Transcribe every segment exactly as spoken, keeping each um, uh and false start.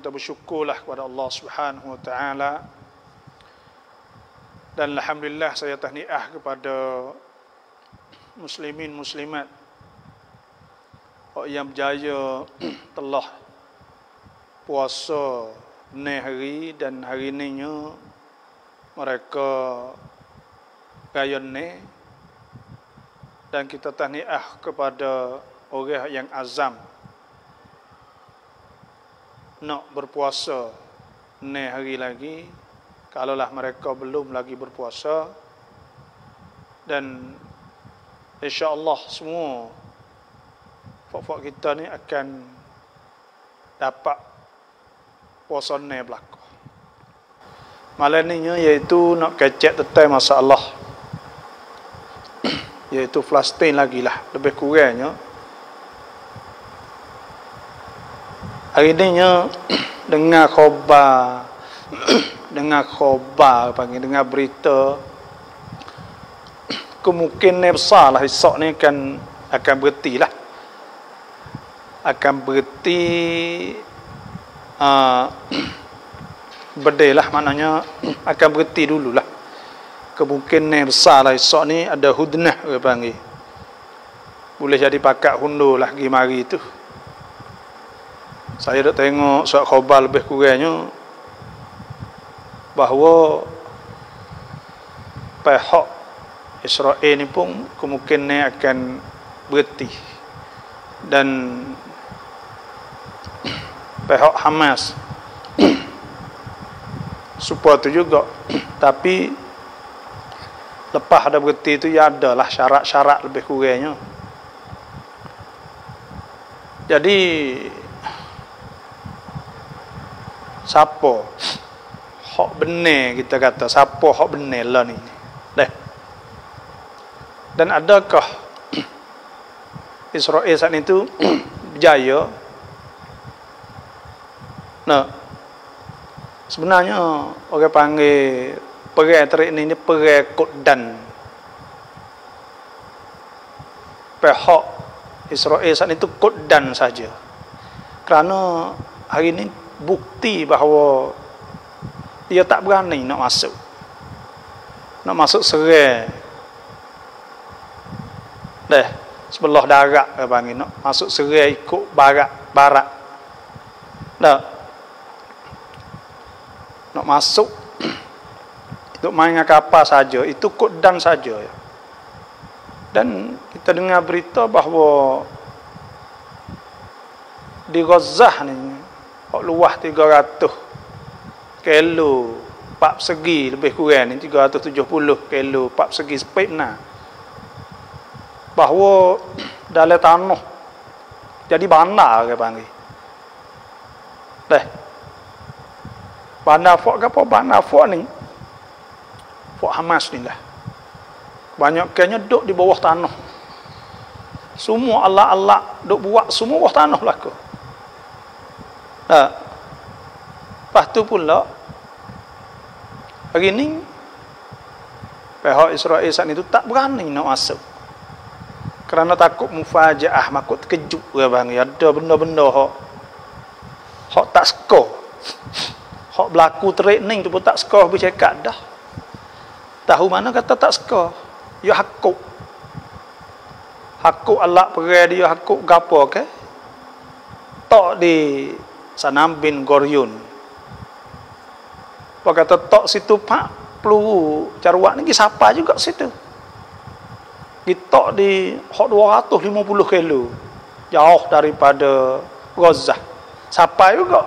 kita bersyukurlah kepada Allah Subhanahu Wa Taala. Dan alhamdulillah saya tahniah kepada muslimin muslimat yang berjaya telah puasa ni hari, dan hari ni mereka raya ni, dan kita tahniah kepada orang yang azam nak berpuasa ni hari lagi, kalaulah mereka belum lagi berpuasa. Dan insya-Allah semua fak-fak kita ni akan dapat puasa ni berlaku. Malam ni iaitu nak kecek tentang masalah iaitu Palestin lagi lah, lebih kurangnya. Hari ni dengar khabar dengar khabar panggil dengar berita, kemungkinan besar lah esok ni akan akan berhenti lah akan berhenti uh, berdeh lah, maknanya akan berhenti dululah. Kemungkinan besar lah esok ni ada hudnah orang panggil, boleh jadi pakat hundur lah pergi mari tu. Saya dah tengok surat khabar lebih kurangnya bahawa pihak Israel ni pun kemungkinan akan berhenti, dan pihak Hamas support tu juga. Tapi lepas ada berhenti tu ya adalah syarat-syarat lebih kurangnya. Jadi siapa hak benar, kita kata siapa hak benar lah ni deh. Dan adakah Israel saat itu berjaya? Nah, sebenarnya orang panggil perang terik ni ni perang Qaddan. Pihak Israel saat itu Qaddan saja, kerana hari ni bukti bahawa dia tak berani nak masuk nak masuk serang deh sebelah darat, dia panggil nak masuk serang ikut barat barat dah, nak masuk untuk main dengan kapal saja, itu Qaddan saja. Dan kita dengar berita bahawa di Gaza ni luah tiga ratus kilo empat persegi lebih kurang ni, tiga ratus tujuh puluh kilo empat persegi sepena, bahawa dalam tanah jadi bandar ke panggil deh. Bandar Fort ke apa? Bandar Fort ni Fort Hamas ni lah, kebanyakannya duduk di bawah tanah. Semua alat-alat duk buat semua bawah tanah belaka. Nah, lepas tu pula hari ni pihak Israel saat itu tak berani nak masuk, kerana takut mufajaah, makut terkejut ke bang. Ada benda-benda hak hak tak skor, hak berlaku training tu pun tak skor, bercakap dah. Tahu mana kata tak skor? Ya hakuk. Hakuk alat perang dia, hakuk gapo ke? Tak di Sanam bin Gorion. Apa kata tok situ pak peluru carwak ni siapa juga situ. Kita di hak dua ratus lima puluh kilo jauh daripada Gaza. Siapa juga.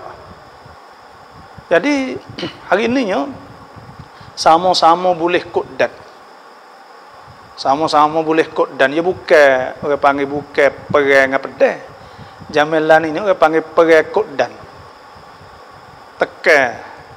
Jadi hari ni ya sama-sama boleh Qaddan. Sama-sama boleh Qaddan. Ya bukan orang panggil bukan perang apa dah. Jamilan ini orang panggil perang Qaddan. Tekan.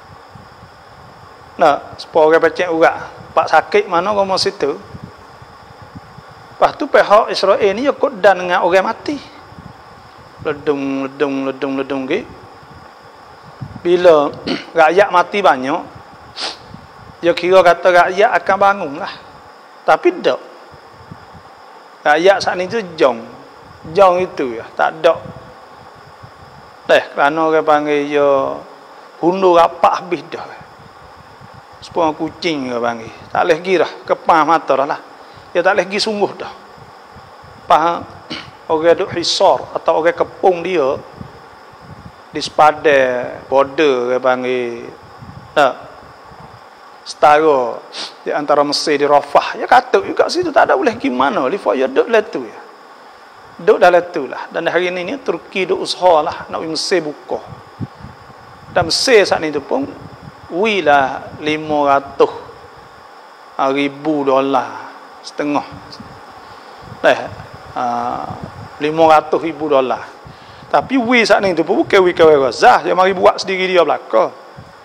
Nah, sepuluh orang pecek urat. Pak sakit mana kamu situ. Lepas tu pihak Israel ni ya Qaddan dengan orang mati. Ledung, ledung, ledung, ledung ke. Bila rakyat mati banyak, dia kira kata rakyat akan bangun lah. Tapi tak. Rakyat saat ni tu jong. Jong itu ya, tak ada. Deh, kerana orang panggil ya hundur rapak habis dah. Sepuluh kucing orang panggil. Tak boleh pergi dah. Kepah mata dah lah. Dia tak boleh pergi sungguh dah. Faham? Orang duk hisar atau orang kepung dia di sepadan border orang panggil. Tak. Setara di antara Mesir di Rafah. Ya kata juga situ tak ada boleh pergi mana. Lifa ya duk lah tu ya. Duk dah letu lah. Dan hari ini ni Turki duk usaha lah nak Mesir buka. Dan Mesir saat ni tu pun wi lah lima ratus ribu dolar setengah. Eh, uh, lima ratus ribu dolar. Tapi wi saat ni tu pun bukan wi kawan Gaza. Dia mari buat sendiri dia belaka.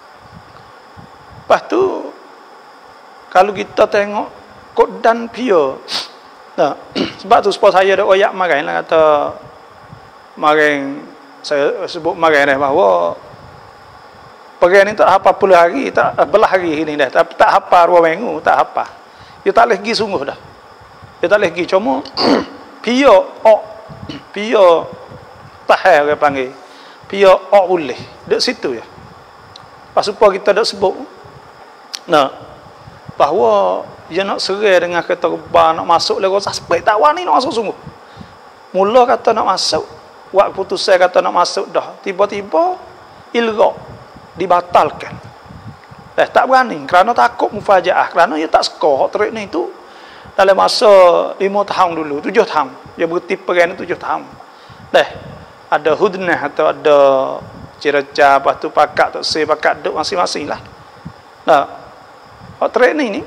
Lepas tu kalau kita tengok Kodan Pia. Nah, sebab tu sebab saya ada oyak marin lah kata marin saya sebut marin dah bahawa pergi ni tak apa puluh hari tak belah hari ini dah tapi tak apa dua minggu tak apa dia tak boleh pergi sungguh dah dia tak boleh pergi cuma pia ok pia tahir orang panggil pia ok boleh duduk situ ya pas supaya kita dah sebut nah bahawa dia nak serai dengan kata rebah nak masuk lagi rasa sepek tak wani nak masuk sungguh mula kata nak masuk buat keputusan kata nak masuk dah tiba-tiba ilgak dibatalkan eh, tak berani kerana takut mufajaah kerana dia tak suka hak terik ni tu dalam masa lima tahun dulu tujuh tahun dia berhenti perang tujuh tahun deh ada hudnah atau ada cerca lepas tu pakat tak se pakat duk masing-masing lah nah hak terik ni ni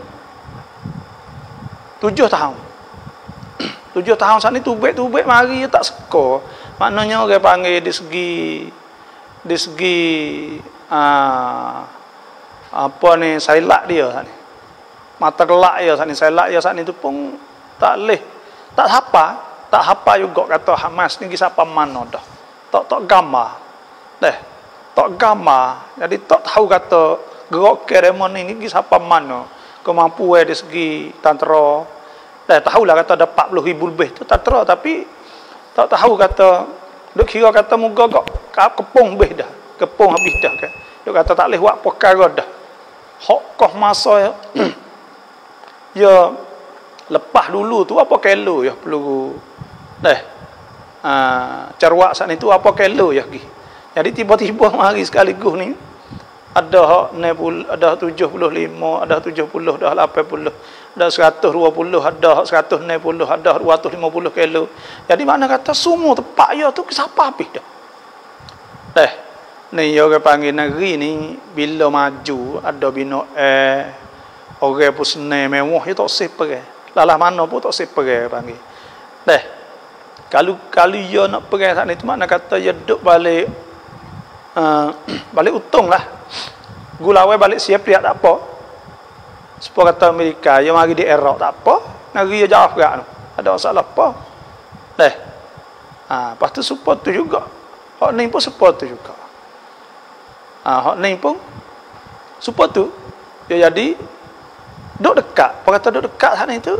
tujuh tahun. Tujuh tahun saat ni tubik-tubik mari dia tak suka. Maknanya orang panggil di segi di segi uh, apa ni sailak dia saat ni. Mata kelak dia saat ni sailak dia saat ni tu pun tak leh. Tak hafal, tak hafal juga kata Hamas ni siapa mana dah. Tak tak gambar. Deh. Tak gambar. Jadi tak tahu kata gerak keremon ni siapa mana. Kemampuan dari segi tentera dah tahulah kata ada empat puluh ribu lebih tu tentera tapi tak tahu kata duk kira kata muka kok kepung lebih dah kepung habis dah kan duk kata tak boleh buat perkara dah hak kau masa ya lepas dulu tu apa kilo ya perlu dah ah carwak saat itu apa kilo ya pergi jadi tiba-tiba mari sekaligus ni ada hak ada tujuh puluh lima, ada tujuh puluh, ada lapan puluh, ada seratus dua puluh, ada hak seratus enam puluh, ada dua ratus lima puluh kilo. Jadi mana kata semua tempat ya tu siapa habis dah. Eh, ni orang panggil negeri ni bila maju ada bina eh orang pun senang mewah dia tak sip pergi. Lalah mana pun tak sip pergi panggil. Deh. Kalau kalau dia nak pergi saat ni tu makna kata dia duduk balik uh, balik untung lah. Gulawai balik siap dia tak apa. Sepuluh kata Amerika, dia mari di Iraq tak apa. Negeri dia jauh gerak tu. Ada masalah apa. Deh. Ha, lepas tu support tu juga. Hak ni pun support tu juga. Ha, hak ni pun support tu. Dia jadi duduk dekat. Apa kata duduk dekat saat ni tu.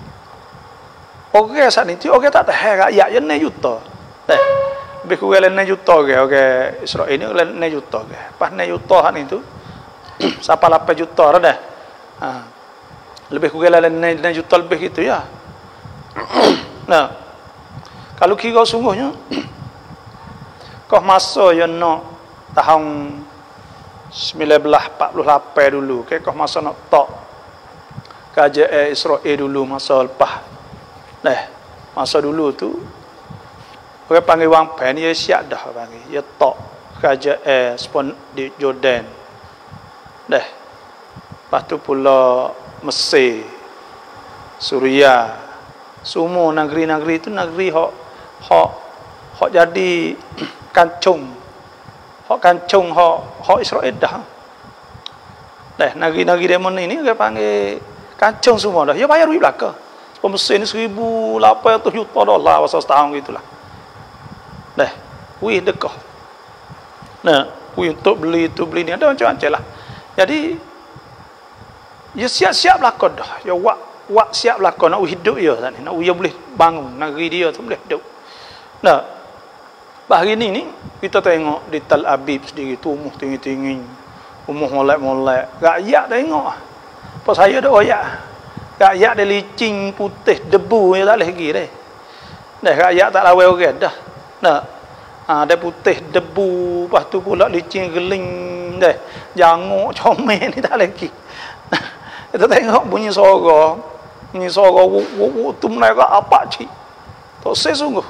Orang saat ni tu, orang tak tahan rakyat yang enam juta. Deh. Lebih kurang enam juta orang. Orang Israel ni enam juta orang. Pas enam juta saat ni tu. Sampai lapan juta dah. Ha. Lebih kurang enam juta lebih gitu ya. Nah. Kalau kira sungguhnya kau masa yang nak tahun seribu sembilan ratus empat puluh lapan dulu, ke kau masa nak tak kerajaan Israel dulu masa lepas. Nah, masa dulu tu orang panggil wang pen dia siap dah panggil. Dia tak kerajaan spon di Jordan. Dah. Lepas tu pula Mesir, Suria, semua negeri-negeri itu negeri hak hak hak jadi kancung. Hak kancung hak hak Israel dah. Dah negeri-negeri demon ini dia panggil kancung semua dah. Dia bayar duit belaka. Sebab Mesir ni seribu lapan ratus juta dolar masa setahun gitulah. Dah. Wih dekah. Nah, wih untuk beli itu beli ni ada macam-macam lah. Jadi ya siap-siap belaka dah. Ya wak wak siap belaka nak hidup dia tadi. Nak dia boleh bangun negeri dia tu boleh hidup. Nah. Hari ni ni kita tengok di Tel Aviv sendiri tumuh tinggi-tinggi, umuh molek-molek. Rakyat tengok. Pas saya dah oyak. Rakyat dia licin putih debu ya tak leh lagi dah. Dah rakyat tak lawan orang dah. Nah. Ha, dia putih debu, lepas tu pula licin geling dah. Janguk comel ni tak lagi. Kita tengok bunyi suara. Bunyi suara wuk-wuk tu mereka apa cik. Tak saya sungguh.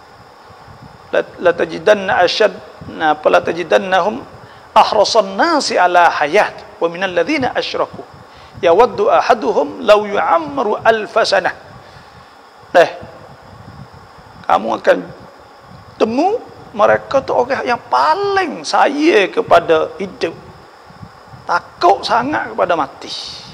La tajidanna asyad na la tajidannahum ahrasan nasi ala hayat wa minal ladzina asyraku yawaddu ahaduhum law yu'ammaru alf sanah. Dah. Kamu akan temu mereka tu orang yang paling sayang kepada hidup, takut sangat kepada mati.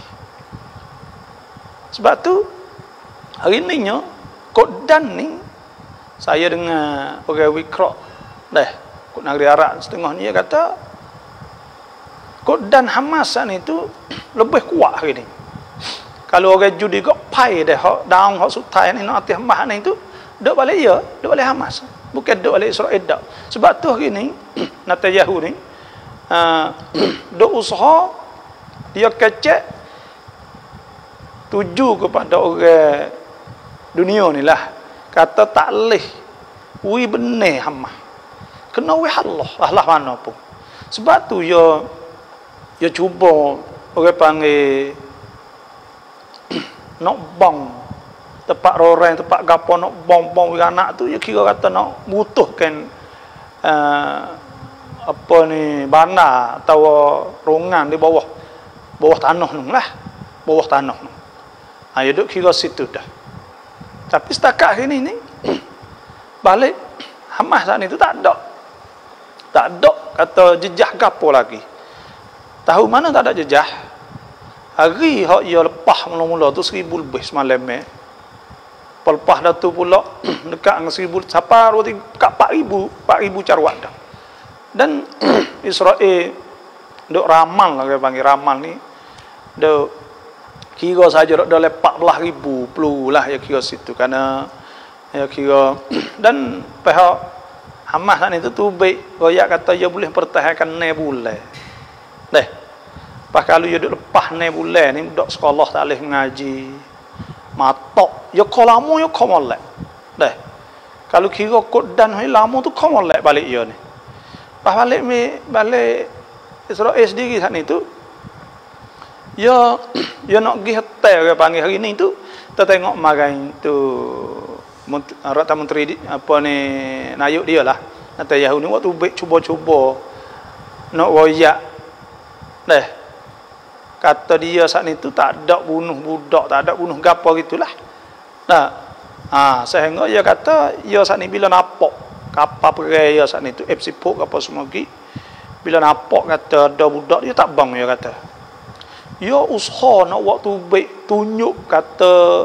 Sebab tu hari ni nya Kodan ni saya dengar orang Wikro dah kod negeri Arab setengah ni dia kata Kodan Hamas ni tu lebih kuat hari ni. Kalau orang judi kok pai dah hak daun hak sutai ni nak atas Hamas ni tu dok balik ya, dok balik Hamas. Bukan dok balik Israel dak. Sebab tu hari ni Netanyahu ni uh, dok usaha dia kecek tuju kepada orang dunia ni lah. Kata tak leh wi benih Hamas. Kena wi Allah, Allah mana pun. Sebab tu ya ya cuba orang panggil nak bang tempat orang, tempat gapo nak bom-bom anak tu, dia kira kata nak butuhkan uh, apa ni bandar atau rongan di bawah bawah tanah tu lah, bawah tanah tu. Ha, dia duk kira situ dah. Tapi setakat hari ni ni balik Hamas saat ni tu tak ada. Tak ada kata jejak gapo lagi. Tahu mana tak ada jejak? Hari hak ia lepas mula-mula tu seribu lebih semalam eh. Lepas dah tu pula dekat dengan seribu siapa roti kat empat ribu empat ribu carwat dah. Dan Israel duk ramal lah dia panggil ramal ni. Duk kira saja duk dalam empat belas ribu peluru lah ya kira situ kerana ya kira dan pihak Hamas ni tu tu baik royak kata dia boleh pertahankan enam bulan. Deh. Pas kalau dia duk lepas enam bulan ni duk sekolah tak boleh mengaji. Matok yo kau lama yo kau molek dah kalau kira Kodan hai lama tu kau molek balik yo ni pas balik me balik Israel sendiri saat ni tu yo yo nak pergi hotel ke panggil hari ni tu kita tengok marai tu Rata Menteri apa ni nayuk dia lah Netanyahu ni waktu baik cuba-cuba nak royak dah kata dia saat ni tu tak ada bunuh budak, tak ada bunuh gapo gitulah. Nah, ha, sehingga dia kata, dia saat ni bila nampak kapal perai dia saat ni tu F C P O K apa semua lagi, bila nampak kata ada budak dia tak bang dia kata. Dia usaha nak waktu baik tunjuk kata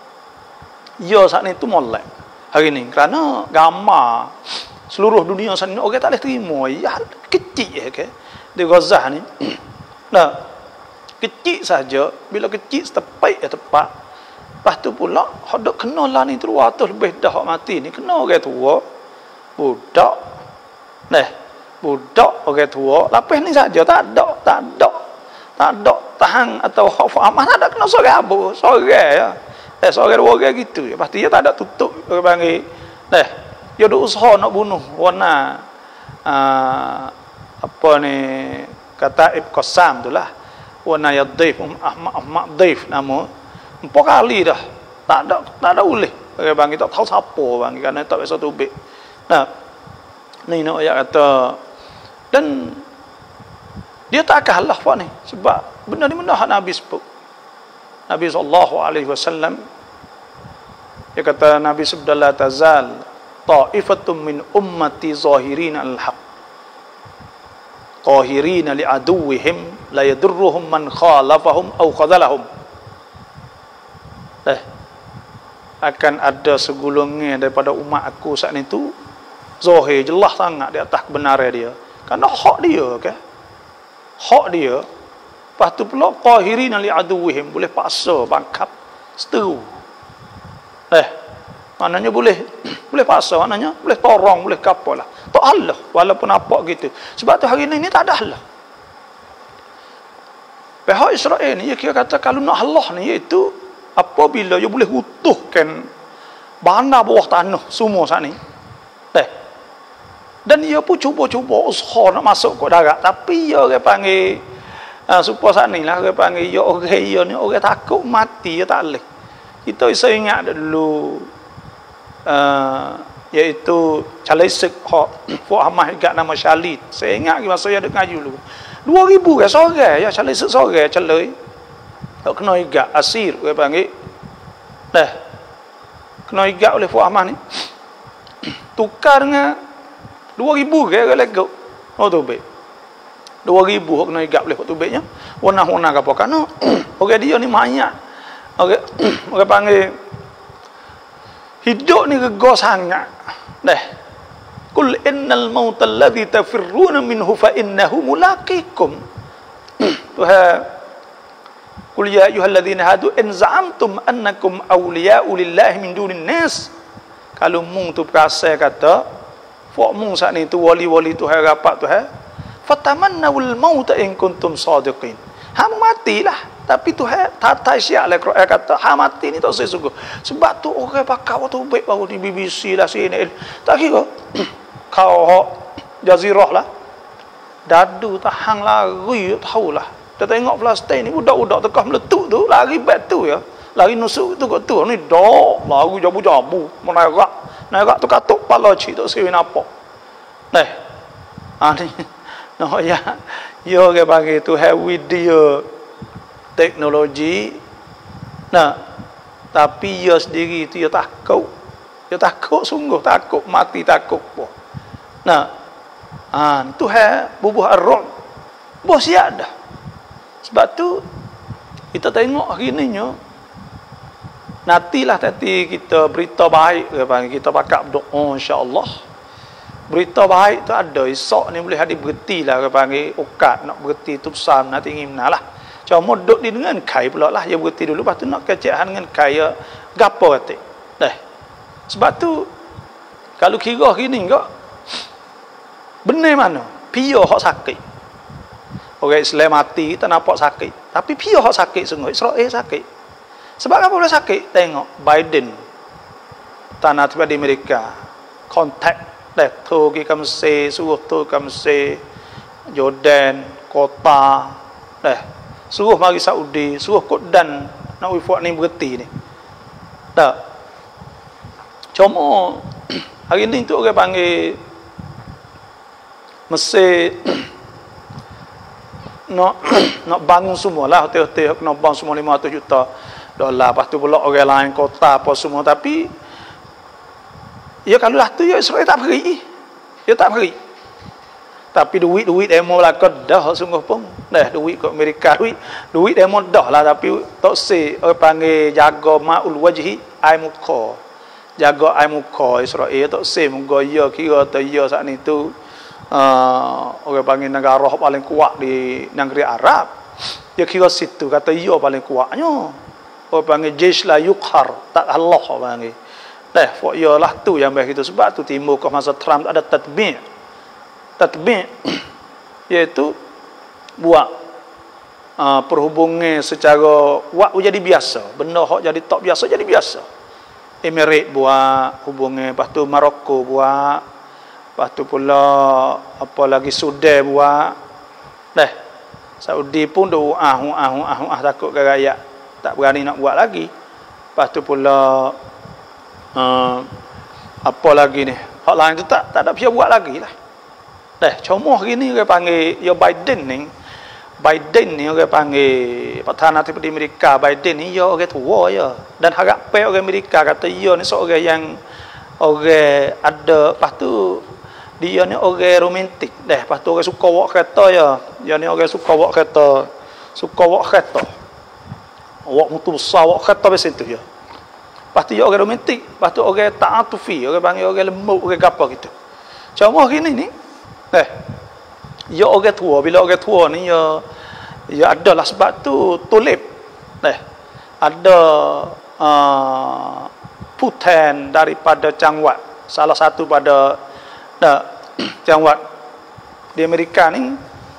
dia saat ni tu molek hari ni kerana gambar seluruh dunia saat ni orang tak boleh terima. Ya kecil je ke di Gaza ni. Nah, kecil saja, bila kecil setepai ya tepat. Lepas tu pula hak dok kena lah ni terus atas lebih dah hak mati ni kena orang tua. Budak. Nah, budak orang tua. Lepas ni saja tak ada, tak ada. Tak ada tahan atau hak aman ada kena sore abu, sore ya. Eh sore dua orang gitu. Lepas tu dia tak ada tutup orang panggil. Nah, dia dok usaha nak bunuh warna uh, apa ni kata Ibn Qassam tu lah. Wana ya daif ahmak ahmak daif nama empat kali dah tak ada tak ada boleh orang bang tak tahu siapa bang kerana tak biasa tubik. Nah ni nak ayat kata dan dia tak kalah apa ni sebab benda ni benda hak Nabi sebut. Nabi sallallahu alaihi wasallam dia kata Nabi sabda la tazal ta'ifatun min ummati zahirin al-haq qahirina li aduwwihim la yadurruhum man khalafahum aw khadalahum. Eh akan ada segolongan daripada umat aku saat itu zahir jelas sangat di atas kebenaran dia kerana hak dia ke hak dia. Lepas tu pula qahirina li aduwwihim boleh paksa bangkap seteru. Eh maknanya boleh boleh paksa maknanya, boleh torong, boleh kapalah. Tak Allah walaupun apa gitu. Sebab tu hari ni ni tak ada Allah. Pihak Israel ni, dia kira kata kalau nak Allah ni, iaitu apabila dia boleh utuhkan bandar bawah tanah semua saat ni. Eh. Dan dia pun cuba-cuba usaha nak masuk ke darat. Tapi dia orang panggil, uh, supaya saat ni lah, orang panggil, dia orang dia ni, orang takut mati, dia tak boleh. Kita bisa ingat dulu, uh, iaitu Chalesik, Fuk Hamah ingat nama Shalid. Saya ingat masa dia ada ngaji dulu. Dua ribu ke sore ya calai sore calai tak kena igak asir dia panggil dah kena igak oleh Fuad Ahmad ni tukar dengan dua ribu ke lego oh tu baik dua ribu kena igak oleh tu baiknya warna-warna apa kan orang dia ni banyak orang orang panggil hidup ni rega sangat dah Qul innal mauta alladhi tafirruna minhu fa innahu mulaqikum. Tuhan Qul ya ayyuhalladzina hadu in za'amtum annakum awliya'u lillahi min dunin nas. Kalau mung tu perasa kata fok mung saat ni tu wali-wali Tuhan rapat Tuhan fatamannawul mauta in kuntum sadiqin. Ha matilah tapi Tuhan tata syiak lah Quran kata ha mati ni tak sesungguh. Sebab tu orang pakar waktu baik baru ni B B C lah C N N tak kira kau jazirah lah dadu tahang lari tahulah kita tengok Palestin ni budak-budak tekah meletup tu lari batu ya lari nusuk tu kat tu ni dok lari jabu-jabu menerak nerak tu katuk pala cik tak siwi nampak eh ha ni no ya yo ke bagi tu have video teknologi nah tapi dia sendiri tu dia takut dia takut sungguh takut mati takut pun. Nah, ah tu hai bubuh ar-rum. Bos siap dah. Sebab tu kita tengok hari ni nyo nantilah tadi kita berita baik kita pakak berdoa insya-Allah. Berita baik tu ada esok ni boleh ada berhenti lah orang panggil ukat nak berhenti tu pesan nanti ngimna lah. Cuma duduk di dengan kai pula lah dia berhenti dulu lepas tu nak kecehan dengan kai gapo kata. Dah. Sebab tu kalau kira hari ni kau benar mana? Pia hak sakit. Orang Islam mati kita nampak sakit. Tapi pia hak sakit sungguh. Israel sakit. Sebab apa boleh sakit? Tengok Biden tanah tiba di Amerika. Kontak dah tu ke Mesir, suruh tu ke Mesir, Jordan, kota dah. Suruh mari Saudi, suruh Kudan nak buat ni berhenti ni. Tak. Cuma hari ni tu orang panggil Mesir nak nak bangun semua lah hotel-hotel kena bangun semua lima ratus juta dolar lepas tu pula orang lain kota apa semua tapi ya kalau lah tu ya Israel tak beri dia tak beri tapi duit-duit demo lah dah sungguh pun dah duit kat Amerika duit duit demo dah lah tapi tak se orang panggil jaga ma'ul wajhi ai muka jaga ai muka Israel tak se muka ya kira tu ya saat ni tu Uh, orang panggil negara paling kuat di negeri Arab dia kira situ kata ia paling kuatnya orang panggil jesh la yukhar tak Allah orang panggil dah fok ialah tu yang baik itu sebab tu timbul ke masa Trump ada tatbi' tatbi' iaitu buat uh, perhubungan secara buat jadi biasa benda hak jadi tak biasa jadi biasa Emirates buat hubungan lepas tu Morocco buat lepas tu pula apa lagi Sudan buat dah Saudi pun dah ah ah ah ah takut ke rakyat tak berani nak buat lagi lepas tu pula uh, apa lagi ni hak lain tu tak tak ada bisa buat lagi lah dah cuma hari ni orang panggil ya Biden ni Biden ni orang panggil Perdana Menteri Amerika Biden ni ya orang tua ya dan harap pe orang Amerika kata ya ni seorang yang orang ada lepas tu dia ni orang romantik dah lepas tu orang suka walk kereta ya dia ni orang suka walk kereta suka walk kereta walk motor besar walk kereta macam tu ya lepas tu dia orang romantik lepas tu orang ta'atufi orang panggil orang lembut orang apa gitu cuma hari ni ni dah dia orang tua bila orang tua ni ya ya adalah sebab tu tulip dah ada uh, putan daripada Cangwat salah satu pada nah, yang buat di Amerika ni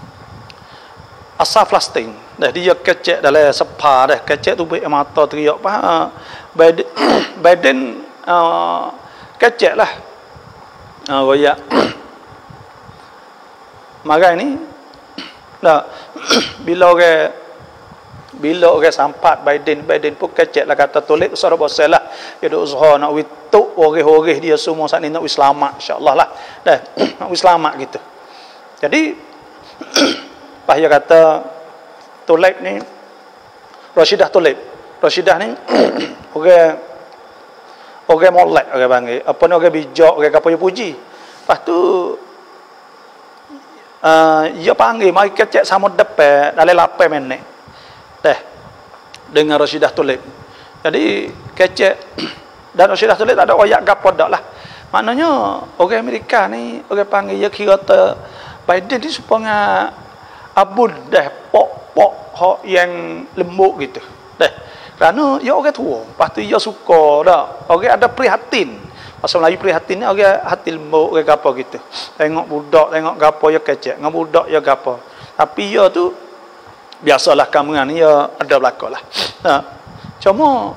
asal Palestin. Dah dia kecek dalam sepa dah kecek tu baik mata teriak apa Biden Biden uh, kecek lah. Ah uh, royak. Maka ini nah bila orang bila orang sampat Biden Biden pun kecek lah kata tulis usah bosel lah dia duk usaha nak wituk orang-orang dia semua saat ni nak selamat insya-Allah lah dah nak selamat gitu. Jadi bahaya kata tulis ni Rashidah tulis Rashidah ni orang orang molek orang panggil apa ni orang bijak orang apa dia puji. Lepas tu uh, dia panggil mari kecek sama depan dalam lapan minit dah dengan Rashidah tulis. Jadi kecek dan Rashidah tulis tak ada ayat gapo dak lah. Maknanya orang Amerika ni orang panggil dia kira te Biden ni supaya abun dah pok-pok hak yang lembut gitu. Dah. Kerana dia orang tua, lepas tu dia suka dak. Orang ada prihatin. Pasal Melayu prihatin ni orang hati lembut orang gapo gitu. Tengok budak, tengok gapo dia kecek, dengan budak dia gapo. Tapi dia tu biasalah kamu ni ya ada belaka lah. Nah, cuma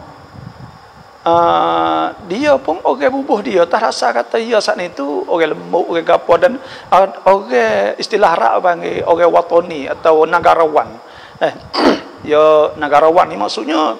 uh, dia pun orang bubuh dia tak rasa kata dia saat ni tu orang lembut orang gapo dan uh, orang istilah Arab panggil orang watoni atau negarawan. Eh, ya negarawan ni maksudnya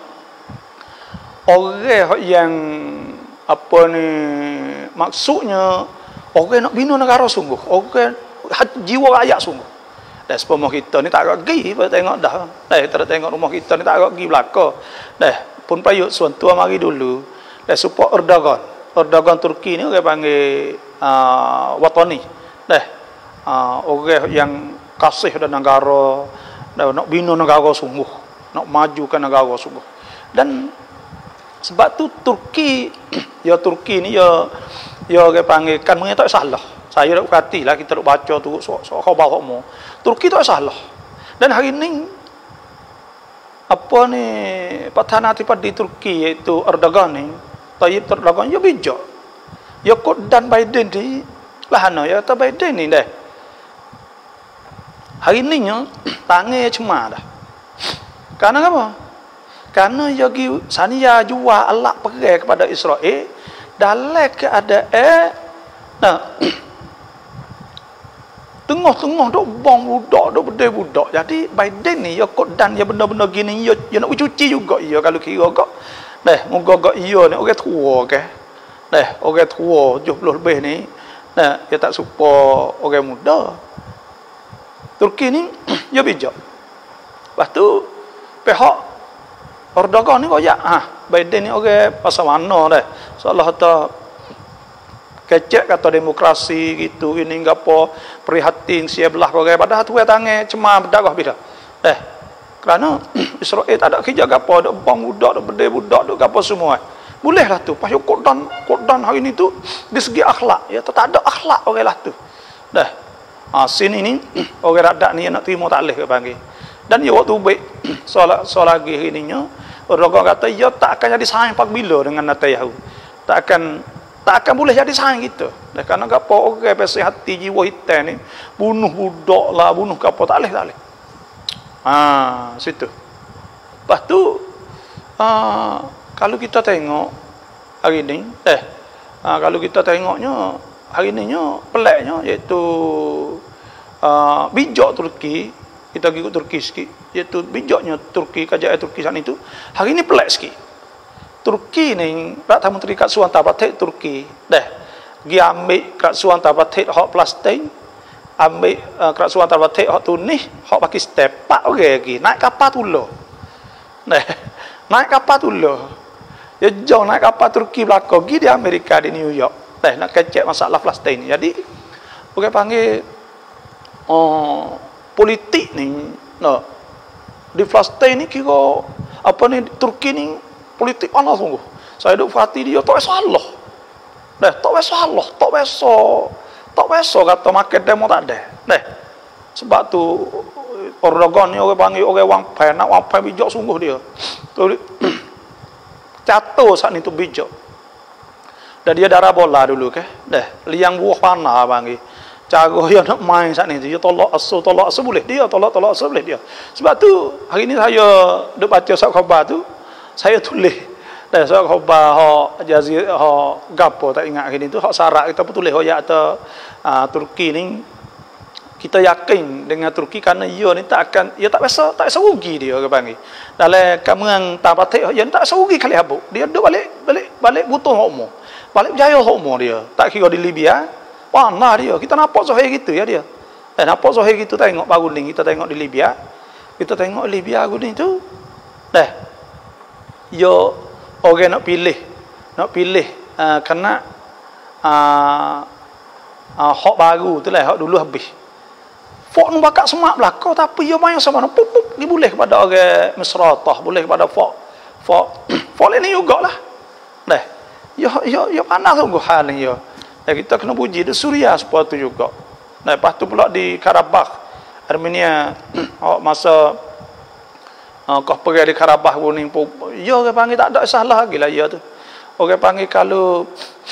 orang yang apa ni maksudnya orang nak bina negara sungguh, orang jiwa rakyat sungguh. Dan sepuluh kita ni tak agak pergi pada tengok dah. Dah kita tengok rumah kita ni tak agak pergi belaka. Dah pun payut suan tua mari dulu. Dah support Erdogan. Erdogan Turki ni orang panggil uh, watani. Dah uh, orang yang kasih pada negara, dah nak bina negara sungguh, nak majukan negara sungguh. Dan sebab tu Turki ya Turki ni ya ya orang panggil kan mengetak salah. Saya dah perhati lah kita duk baca tu sok-sok khabar semua. Turki tak salah. Dan hari ni apa ni Perdana Menteri Turki iaitu Erdogan ni, Tayyip Erdogan dia bijak. Ya kod dan Biden ni lahana ya kata Biden ni dah. Hari ni nya tangan cuma dah. Karena apa? Karena dia gi sania jual alat perang kepada Israel dalam keadaan nah tengah-tengah dok bom budak dok bedai budak. Jadi Biden ni ya kod dan ya benda-benda gini ya, ya nak cuci juga ya kalau kira kok. Dah moga-moga ia ni orang tua ke. Dah orang tua tujuh puluh lebih ni nah dia tak suka orang muda. Turki ni dia bijak. Lepas tu pihak Erdogan ni koyak ha Biden ni orang pasal mana dah. Salah satu kecek kata demokrasi gitu ini gapo prihatin sia belah orang padahal tu tangan cuma berdarah bila eh kerana Israel tak ada kerja gapo ada bom budak ada bedai budak ada gapo semua bolehlah tu pasal kodan kodan hari ni tu dari segi akhlak ya tak ada akhlak orang lah tu dah ha sini ni orang radak ni nak terima tak leh ke panggil dan dia waktu baik soal soal lagi hari ni nya orang kata dia tak akan jadi sayang pak bila dengan Netanyahu tak akan tak akan boleh jadi sayang kita. Dah kerana gapo orang pasal hati jiwa hitam ni bunuh budak lah, bunuh gapo tak leh tak leh. Ha, situ. Lepas tu uh, kalau kita tengok hari ni eh uh, kalau kita tengoknya hari ni nya peliknya iaitu uh, bijak Turki, kita pergi ke Turki sikit, iaitu bijaknya Turki kerajaan Turki sana itu hari ni pelik sikit. Turki ni Perdana Menteri Kerajaan Tabatet Turki dah dia ambil Kerajaan Tabatet hak Palestin, ambil uh, Kerajaan Tabatet hak Tunis, hak Pakistan, pak orang lagi naik kapal tulo. Dah naik kapal tulo. Dia jauh naik kapal Turki belaka pergi di Amerika di New York. Dah nak kecek masalah Palestin. Jadi orang panggil oh, politik ni no. Di Palestin ni kira apa ni Turki ni politik Allah sungguh. Saya duk perhati dia tak salah. Dah tak salah, tak biasa. Tak biasa kata makan demo tak ada. Dah. Sebab tu Erdogan ni orang panggil orang wangpai, nak wangpai bijak sungguh dia. Tu catur saat ni tu bijak. Dan dia darah bola dulu ke. Dah, liang buah panah panggil. Cara dia nak main saat ni dia tolak asal tolak asal boleh dia tolak tolak asal boleh dia. Sebab tu hari ni saya duk baca surat khabar tu, saya tulis dah surat khabar ha jazir ha gapo tak ingat hari ni tu hak syarat kita pun tulis hoyak atau uh, Turki ni kita yakin dengan Turki kerana ia ni tak akan ia tak biasa tak biasa rugi dia orang panggil. Dalam kamungan tapatik ia tak biasa rugi kali habuk. Dia duk balik balik balik butuh homo. Balik berjaya homo dia. Tak kira di Libya, panah dia. Kita nampak zahir gitu ya dia. Eh nampak zahir gitu tengok baru ni kita tengok di Libya. Kita tengok Libya gini tu. Dah. Yo orang nak pilih, nak pilih uh, kena uh, uh, hak baru tu lah, hak dulu habis. Fok nu bakak semak belakang tapi ia main sama pup pup ni boleh kepada orang Misratah, boleh kepada fok. Fok fok ni jugalah. Dah. Ya ya ya panas sungguh hal ni ya. Dan kita kena puji di Suria supaya tu juga. Nah, lepas tu pula di Karabakh, Armenia oh, masa uh, kau pergi di Karabakh ni ya orang panggil tak ada salah lagi lah ya tu. Orang panggil kalau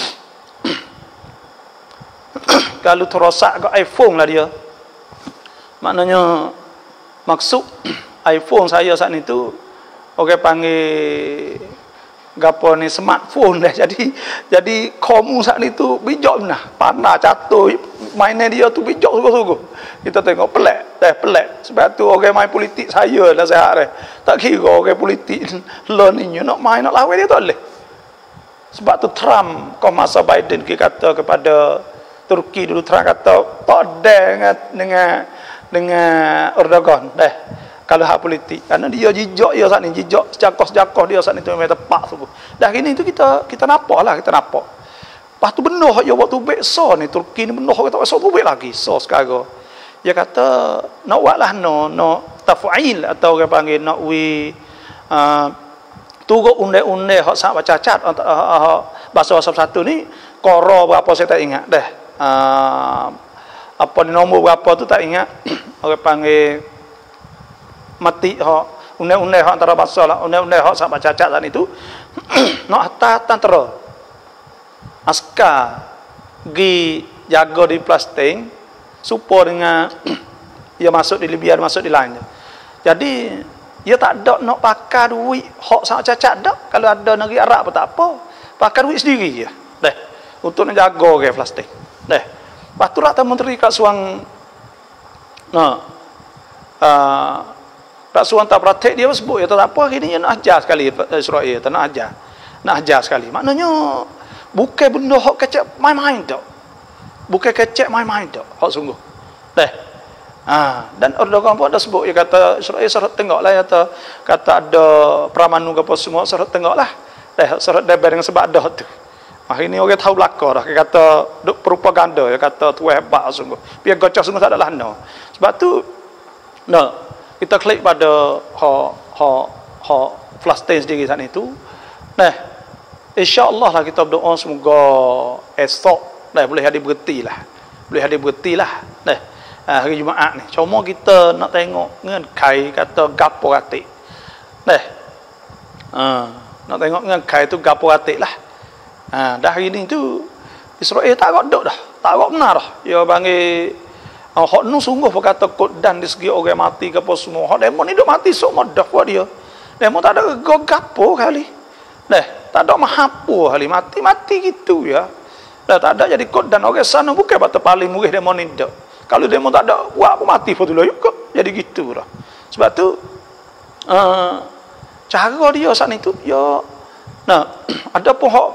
kalau terosak ke iPhone lah dia. Maknanya maksud iPhone saya saat itu orang panggil gapo ni smartphone dah jadi jadi kamu saat itu bijak benar panah jatuh mainnya dia tu bijak sungguh-sungguh kita tengok pelik dah pelik sebab tu orang main politik saya lah sehat dah tak kira orang politik learning nak main nak lawan dia tak boleh sebab tu Trump kau masa Biden dia kata kepada Turki dulu Trump kata tak ada dengan dengan dengan Erdogan dah kalau hak politik kerana dia jijak dia saat ni jijak sejakoh-sejakoh dia saat ni tu memang tepat tu dah ini tu kita kita nampak lah kita nampak lepas tu benar dia waktu beksa ni Turki ni benar kita beksa tu bek lagi so sekarang dia kata nak buat lah no no tafu'il atau orang panggil nak we uh, turut undai-undai hak sangat cacat uh, uh, bahasa-bahasa satu ni koro berapa saya tak ingat dah uh, apa ni nombor berapa tu tak ingat orang panggil mati hak undai-undai hak antara bangsa lah undai-undai hak sama cacat dan itu nak atas tentera askar gi jaga di Palestin supaya dengan ia masuk di Libya masuk di lain jadi ia tak ada nak pakai duit hak sama cacat dak kalau ada negeri Arab pun tak apa pakai duit sendiri je dah untuk nak jaga orang Palestin dah lepas tu lah menteri kat suang nah uh, Pak Suwan tak praktik dia sebut ya tak apa hari ni nak ajar sekali Israel tak nak ajar nak ajar sekali maknanya bukan benda hak kecek main-main tak bukan kecek main-main tak hak sungguh dah ha, dan Erdogan pun ada sebut dia kata Israel serut tengok lah kata kata ada Pramanu ke apa semua serut tengok lah dah serut debat dengan sebab ada tu hari ni orang tahu belakang dah dia kata duk propaganda dia kata tu hebat sungguh biar gocah sungguh tak ada lah no. Sebab tu nah kita klik pada ha ha ha Palestin sendiri saat itu. Nah, insya-Allah lah kita berdoa semoga esok dah boleh hadir berhenti lah. Boleh hadir berhenti lah. Nah, hari Jumaat ni. Cuma kita nak tengok ngan kai kata gapo ratik. Nah. Ha, nak tengok ngan kai tu gapo ratik lah. Ha, dah hari ni tu Israel tak agak dok dah. Tak agak benar dah. Dia panggil ah hak nu sungguh berkata kod dan di segi orang mati ke apa semua. Hak demo ni duk mati sok modah buat dia. Demo tak ada gapo kali. Dah, tak ada mahapo kali mati-mati gitu ya. Dah tak ada jadi kod dan orang sana bukan batu paling murih demo ni dak. Kalau demo tak ada buat apa mati pun dulu juga. Jadi gitu dah. Sebab tu uh, cara dia saat itu ya nah ada pun hak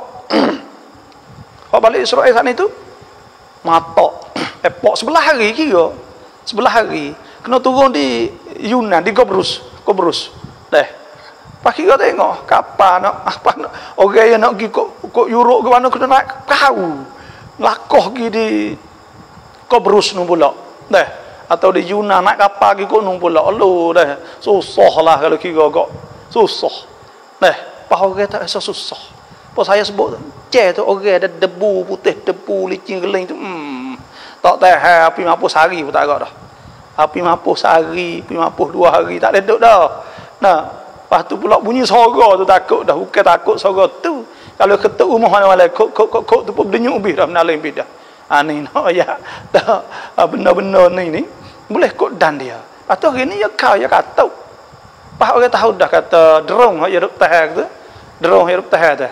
hak balik Israel saat itu matok epok sebelah hari kira sebelah hari kena turun di Yunan di Kobrus Kobrus dah pak kira tengok kapan nak apa nak orang yang nak pergi kok kok Europe ke mana kena naik perahu lakoh pergi di Kobrus nu pula dah atau di Yunan naik kapal pergi kok nu pula lu dah susah lah kalau kira kok susah dah pak orang tak rasa susah apa saya sebut ceh tu orang ada debu putih debu licin keling tu hmm tak tahan api mampus sehari pun tak agak dah. Api mampus sehari, api mampus dua hari tak leduk dah. Nah, lepas tu pula bunyi suara tu takut dah. Bukan takut suara tu. Kalau ketuk rumah mana-mana kok kok kok kok tu pun denyuk bih dah menaling bih dah. Ha ni no ya. Dah benda-benda ni ni boleh kok dan dia. Atau hari ni ya kau ya katuk. Pak orang tahu dah kata derong ya duk tah tu. Derong ya duk tah tu.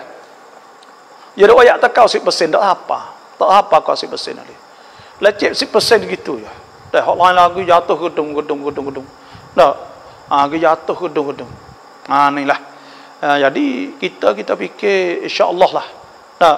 Ya duk ayak takau sepuluh peratus dak apa. Tak apa kau sepuluh peratus ni. Lecek sepuluh peratus gitu ya. Dah hak lain lagi jatuh gedung gedung gedung gedung. Dah. Ha ke jatuh gedung gedung. Ha ni lah. Ha, jadi kita kita fikir insya-Allah lah. Dah.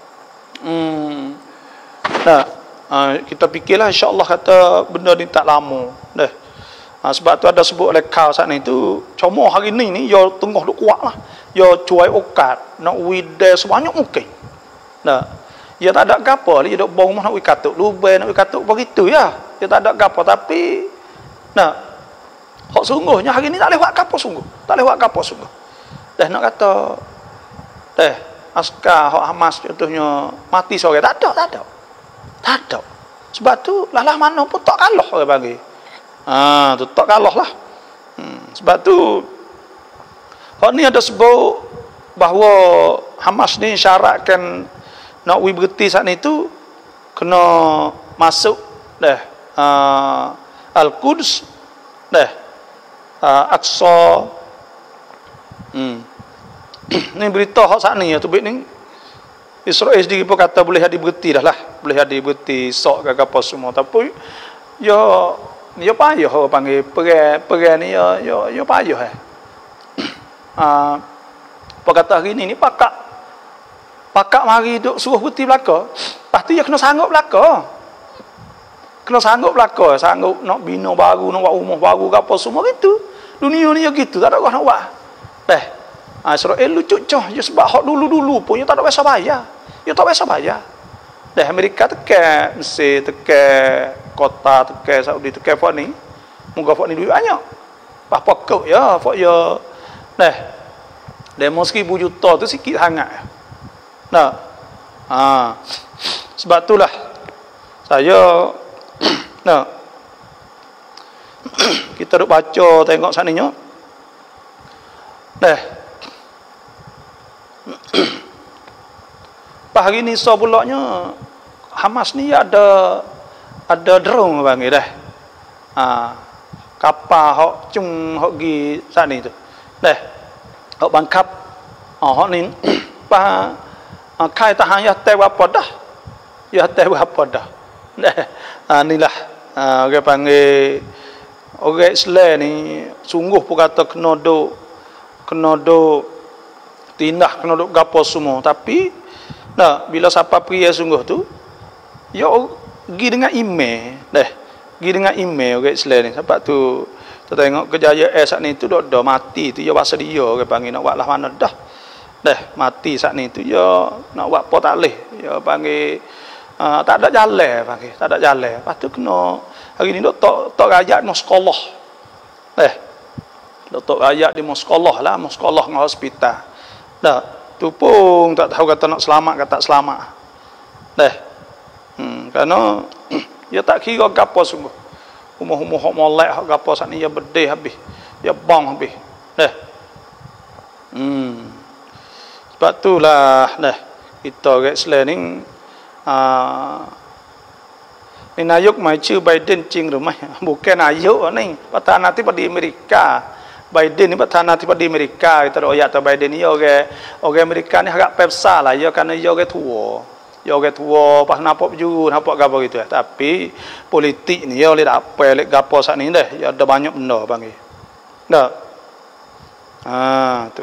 Hmm. Dah. Ha, kita fikirlah insya-Allah kata benda ni tak lama. Dah. Ha, sebab tu ada sebut oleh kau saat ni tu cuma hari ni ni yo tengah duk kuat lah. Yo cuai okat nak wide sebanyak mungkin. Dah. Ya tak ada gapo dia duk bong rumah nak wi katuk lubai nak wi katuk begitu ya. Dia tak ada gapo tapi nah hak sungguhnya hari ni tak lewat gapo sungguh. Tak lewat gapo sungguh. Dah nak kata eh askar hak Hamas contohnya mati sore tak ada tak ada. Tak ada. Sebab tu lalah mana pun tak kalah orang bagi. Ah, tu tak kalah lah. Hmm, sebab tu hak ni ada sebut bahawa Hamas ni syaratkan nak we berhenti saat ni tu kena masuk dah uh, Al-Quds dah uh, Aqsa. Hmm. Ni berita hak saat ni ya tu bit ni Israel sendiri pun kata boleh ada berhenti dah lah, boleh ada berhenti sok ke apa semua tapi yo yo payah orang panggil perang perang ni yo yo yo payah eh. Ah, apa kata hari ni ni pakak pakak mari duk suruh berhenti belaka. Lepas tu dia kena sanggup belaka. Kena sanggup belaka, sanggup nak bina baru, nak buat rumah baru ke apa semua gitu. Dunia ni ya gitu, tak ada orang nak buat. Dah. Ha, Israel lucu coh, ya sebab hak dulu-dulu pun dia tak ada biasa bayar. Dia tak biasa bayar. Dah Amerika tekan, Mesir tekan, kota tekan, Saudi tekan fak ni. Moga fak ni duit banyak. Pas pokok ya, fak ya. Dah. Demo seribu juta tu sikit sangat. Nah, ha. Sebab itulah saya nah kita duk baca tengok saninya. Dah. Pas hari ni so pulaknya Hamas ni ada ada drone bang dah. Ha. Kapal hok cung hok gi sani tu. Dah. Hok bangkap. Oh hok ni pa kai tahan ya teh apa dah. Ya teh apa dah. Nah, ha, inilah ha, orang panggil orang Islam ni sungguh pun kata kena duk kena duk tindah kena duk gapo semua tapi nah bila siapa pria sungguh tu ya pergi dengan email dah pergi dengan email orang Islam ni sebab tu kita tengok kejayaan eh, saat ni tu dah dah mati tu ya bahasa dia orang panggil nak buat lah mana dah dah mati saat ni tu ya nak buat apa tak leh ya panggil uh, tak ada jalan panggil tak ada jalan lepas tu kena hari ni dok tok tok rakyat mau sekolah eh dok tok rakyat di mau sekolah lah mau sekolah dengan hospital dah tu pun tak tahu kata nak selamat kata tak selamat dah hmm kerana dia tak kira gapo sungguh umur-umur hok molek hok gapo saat ni ya bedeh habis ya bang habis dah hmm sebab itulah dah kita orang Islam ni uh, ni nayuk maju Biden cing rumah bukan nayuk ni Perdanaantipati Amerika Biden ni Perdanaantipati Amerika kita dak ayat Biden ni orang orang Amerika ni agak pepsa lah ya kerana dia orang tua dia orang tua pas nampak berjuru nampak gapo gitu tapi politik ni dia oleh dak apa oleh gapo sat ni dah ya ada banyak benda panggil dak ah tu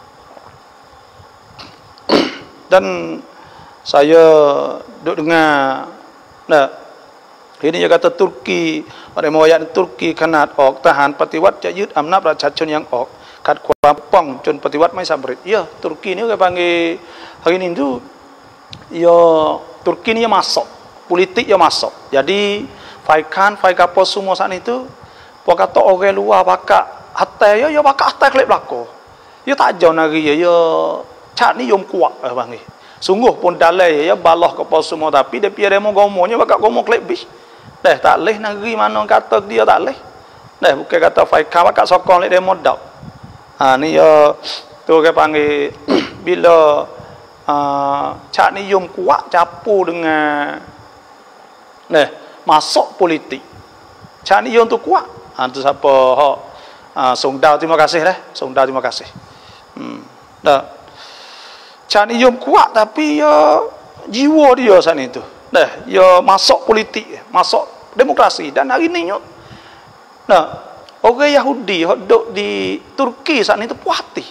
dan saya duduk dengar nah ini dia kata Turki pada moyat Turki kanat ok tahan ปฏิวัติจะยึดอำนาจประชาชนyang ok ขัดขวางป้องจนปฏิวัติไม่สำเร็จya Turki ni orang panggil hari ni tu ya Turki ni ya masuk politik ya masuk jadi faikan faik apa semua saat ni tu apa kata orang luar bakak hatai ya ya bakak hatai kelip belako ya tak jauh negeri ya ya cat ni yom kuat eh bang sungguh pun dalai ya balah ke apa semua tapi dia pi demo gomonya bakak gomo klip bis dah tak leh negeri mana kata dia tak leh dah bukan kata faika bakak sokong lek demo dak ha ni ya tu orang panggil bila uh, Cak Niyom kuat campur dengan nah, masuk politik. Cak Niyom tu kuat. Ha, tu siapa? Hak uh, Song Dao, terima kasih dah. Song Dao, terima kasih. Hmm. Dah. Cak Niyom kuat tapi ya jiwa dia saat itu. Dah, ya masuk politik, masuk demokrasi. Dan hari ni nyok. Nah, orang Yahudi hok duduk di Turki saat itu puas hati.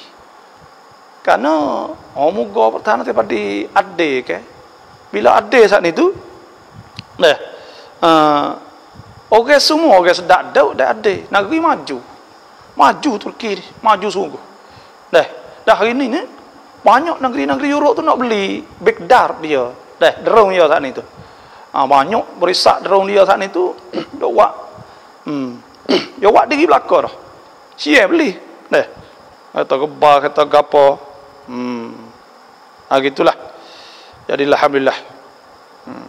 Karena oh moga pertahanan daripada ade ke. Bila ade saat itu dah uh, orang semua orang sedak dau dah ade, negeri maju. Maju Turki, maju sungguh. Dah, dah hari ni ni banyak negeri-negeri Europe tu nak beli Baghdad dia. Dah, drone dia saat itu. Ah, banyak berisak drone dia saat itu dok buat. Hmm. Ya buat diri belaka dah. Siap beli. Dah. Kata kebar, kata gapo. Hmm. Ah gitulah. Jadilah alhamdulillah. Hmm.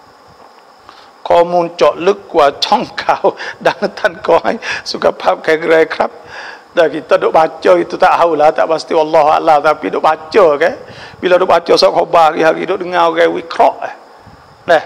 Kau muncul luk wa chong kau dan tan kau suka pap kai gerai krap. Dah kita duk baca itu tak tahulah, tak pasti wallahu a'lam, tapi duk baca ke. Bila duk baca sok khabar hari duk dengar orang wikra. Dah.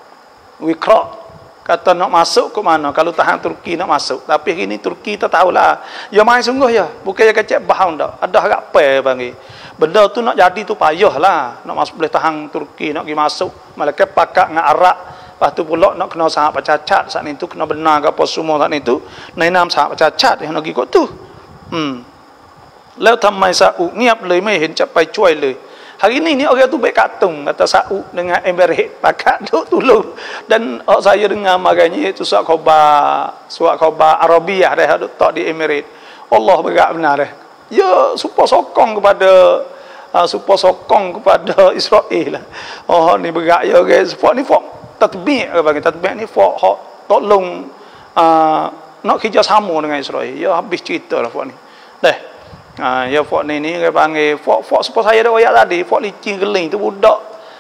Wikra kata nak masuk ke mana, kalau tahan Turki nak masuk, tapi hari ni Turki tak tahulah ya main sungguh ya, bukan ya kecek bahan dah, ada harap apa panggil benda tu nak jadi tu payah lah, nak masuk boleh tahan Turki, nak pergi masuk malah ke pakak dengan Arab, lepas tu pula nak kena sangat pacacat saat itu, kena benar ke apa semua saat itu, nainam sangat pacacat yang nak pergi kot tu. hmm. Lalu tamai sa'u ngiap le mai hen capai cuai le. Hari ni ni orang tu baik katung kata Saud dengan Emirates pakat duk tolong. Dan oh, saya dengar maganya itu surat khabar, surat khabar Arabiah dah duk tak di Emirates. Allah berat benar dah. Ya supaya sokong kepada uh, supaya sokong kepada Israel lah. Oh ni berat ya guys. Supaya ni fok tatbiq ke bagi tatbiq ni fok hok tolong uh, nak kerjasama dengan Israel. Ya habis cerita lah fok ni. Dah. Ha, ya fok ni ni dia panggil fok fok supaya saya dah royak tadi, fok licin geling tu budak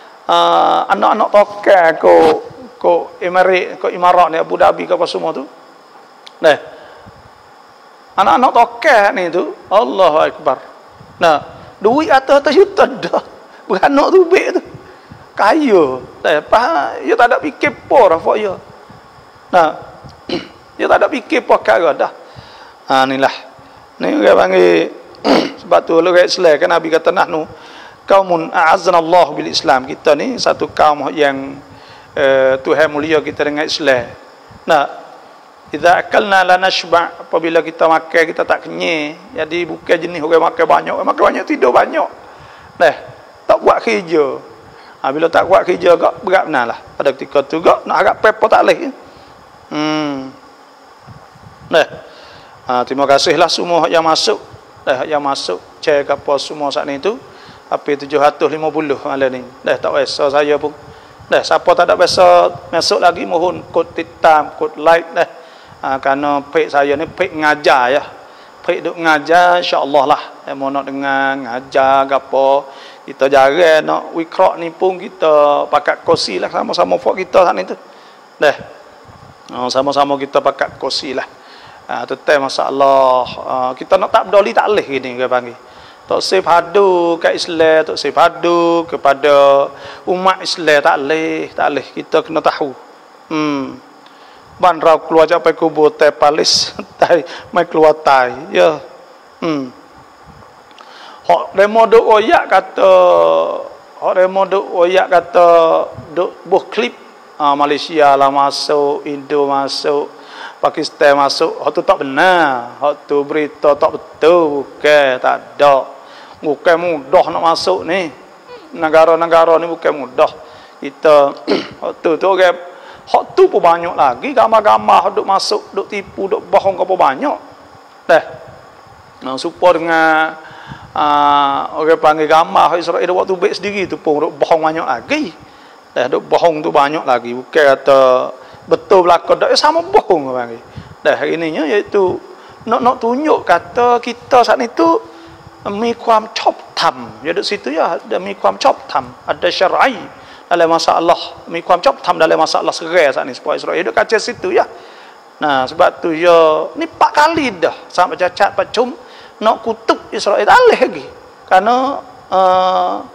uh, anak-anak tokai ko ko Emirat, ko Imarat ni, Abu Dhabi ke apa semua tu. Nah. Anak-anak tokai ni tu, Allahu Akbar. Nah, duit atas-atas juta dah. Beranak tu baik tu. Kaya. Dah, apa dia tak ada fikir apa dah fok dia. Nah. Dia tak ada fikir apa perkara dah. Ha inilah. Ni dia panggil sebab tu orang Islam kan Nabi kata nahnu qaumun a'azzana Allah bil Islam. Kita ni satu kaum yang uh, Tuhan mulia kita dengan Islam. Nah, idza akalna la nashba, apabila kita makan kita tak kenyang. Jadi bukan jenis orang makan banyak, orang makan banyak tidur banyak. Nah, tak buat kerja. Ha, bila tak buat kerja gak berat benarlah. Pada ketika tu gak nak harap pepo tak leh. Hmm. Nah. Ha, terima kasihlah semua yang masuk. Dah yang masuk cek apa semua saat ni tu apa tujuh ratus lima puluh malam ni. Dah tak biasa saya pun. Dah siapa tak ada biasa masuk lagi mohon kod titam, kod like dah. Ha, kerana page saya ni page ngajar ya. Page duk ngajar insya-Allah lah. Yang mau nak dengar ngajar apa kita jarang nak wikra ni pun kita pakat kursi lah sama-sama fok kita saat ni tu. Dah. Oh, sama-sama kita pakat kursi lah. Ah tu teh masalah uh, kita nak tak berdoli tak leh gini dia panggil. Tak save hadu ke Islam, tak save hadu kepada umat Islam tak leh, tak leh kita kena tahu. Hmm. Ban rau keluar sampai kubur teh palis tai mai keluar tai. Ya. Hmm. Hok demo duk oyak kata hok demo duk oyak kata duk buh klip uh, Malaysia lah masuk, Indo masuk, Pakistan masuk, hak tu tak benar. Hak tu berita tak betul, bukan, tak ada. Bukan mudah nak masuk ni. Negara-negara ni bukan mudah. Kita hak tu tu orang hak tu pun banyak lagi gambar-gambar duk masuk, duk tipu, duk bohong apa banyak. Dah. Nah, supaya dengan uh, orang panggil gambar Israel waktu baik sendiri tu pun duk bohong banyak lagi. Dah duk bohong tu banyak lagi. Bukan kata betul belakang dak sama bohong bang. Dah hari ni iaitu nak nak tunjuk kata kita saat itu mi kuam chop tham. Jadi situ ya ada mi kuam chop tham, ada syar'i dalam masalah mi kuam chop tham dalam masalah serai saat ni supaya Israel duk kaca situ ya. Nah, sebab tu ya ni empat kali dah sampai cacat pacum nak kutuk Israel tak leh lagi. Karena uh,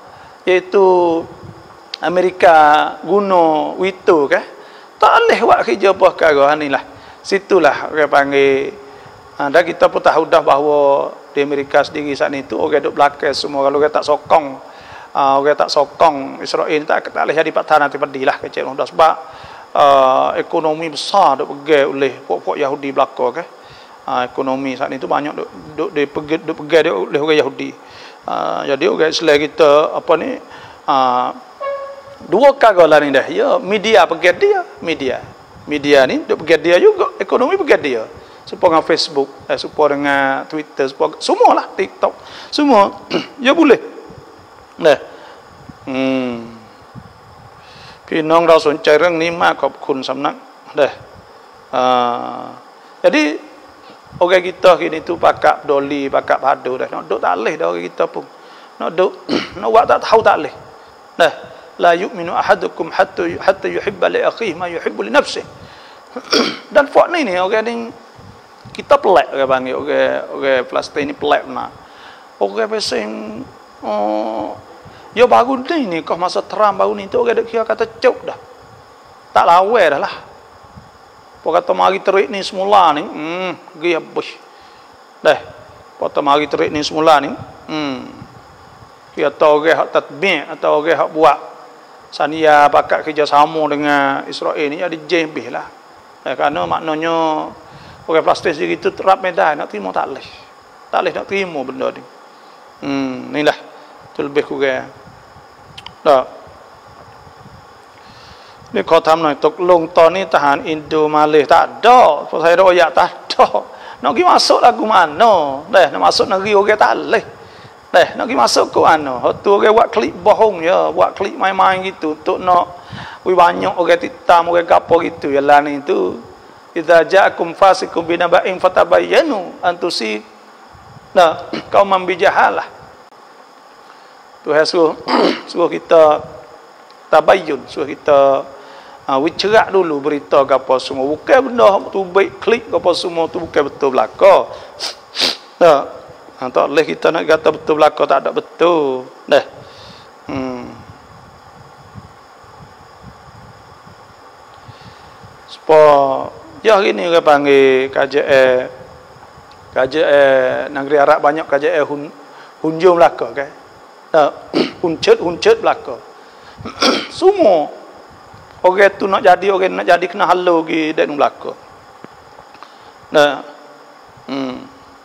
iaitu Amerika guna Wito ke, tak boleh buat kerja apa perkara ni lah. Situlah orang panggil. Ha, dan kita pun tahu dah bahawa di Amerika sendiri saat itu orang duk belakang semua, kalau orang tak sokong, uh, orang tak sokong Israel tak tak boleh jadi patah nanti padilah kecil dah sebab uh, ekonomi besar duk pegang oleh puak-puak Yahudi belakang ke. Uh, ekonomi saat itu banyak duk duk dipegang duk pegang oleh orang Yahudi. Uh, jadi orang Islam kita apa ni uh, dua kali lah ni dah. Ya, media pegang dia, media. Media ni duk pegang dia juga, ekonomi pegang dia. Supaya dengan Facebook, eh, supaya dengan Twitter, supaya semualah TikTok, semua ya boleh. Nah, hmm. Pinongเราสนใจเรื่องนี้มากขอบคุณสำนักเด้อ uh, jadi orang kita kini tu pakak doli, pakak padu dah. Nak duk tak leh dah orang kita pun. Nak duk nak buat tak tahu tak leh. Dah, la yu'minu ahadukum hatta hatta yuhibba li akhihi ma yuhibbu li nafsihi. Dan fak ni ni orang ni kita pelak orang panggil orang orang Palestin ni pelak nak. Orang pesing oh ya baru ni ni kau masa Trump baru ni tu orang dak kira kata cuk dah. Tak lawe dah lah. Pok kata mari terik ni semula ni, hmm, gi habis. Dah. Pok kata mari terik ni semula ni, hmm. Dia tahu orang hak tatbiq atau orang hak buat sania pakat kerjasama dengan Israel ni ada jembih lah. Eh, kerana maknanya orang Palestin sendiri itu terap medan nak terima tak leh. Tak leh nak terima benda ni. Hmm, inilah tu lebih kurang. Dah. Ni kau tham nóiตกลงตอนนี้ทหารอินโดมาเลtak ada. Saya royak tak ada. Nak pergi masuk lagu mana? Dah, nak masuk negeri orang tak leh. Dah, nak pergi masuk ke mana? Hak tu orang buat klip bohong ya, buat klip main-main gitu untuk nak wi banyak orang titam, orang gapo gitu ya lah ni tu. Idza ja'akum fasiqun binaba'in fatabayyanu an tusi nah kaum bijahalah. Tuhan suruh suruh kita tabayyun, suruh kita uh, wicerak dulu berita gapo semua. Bukan benda tu baik klik gapo semua tu bukan betul belaka. Dah. Ha, tak boleh kita nak kata betul belaka tak ada betul. Dah. Hmm. Supaya ya hari ni orang panggil K J E K J E negeri Arab banyak K J E hun, hunjung belaka kan. Dah. Huncut huncut belaka. Semua orang tu nak jadi orang nak jadi kena halau gi dak belaka. Dah. Hmm.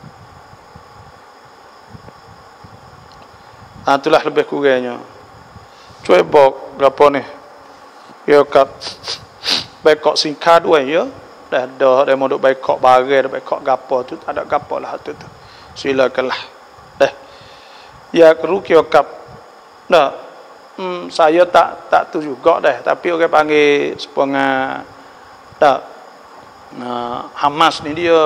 Ah, itulah lebih kurangnya. Cuai bok berapa ni? Ya kat baikok singkat dua ya. Dah dah dah mau duk baikok barang, dah baikok gapo tu tak ada gapo lah tu tu. Silakanlah. Dah. Ya keru kio kap. Dah. Hmm, saya tak tak tu juga dah, tapi orang panggil sepengah dah. Nah, Hamas ni dia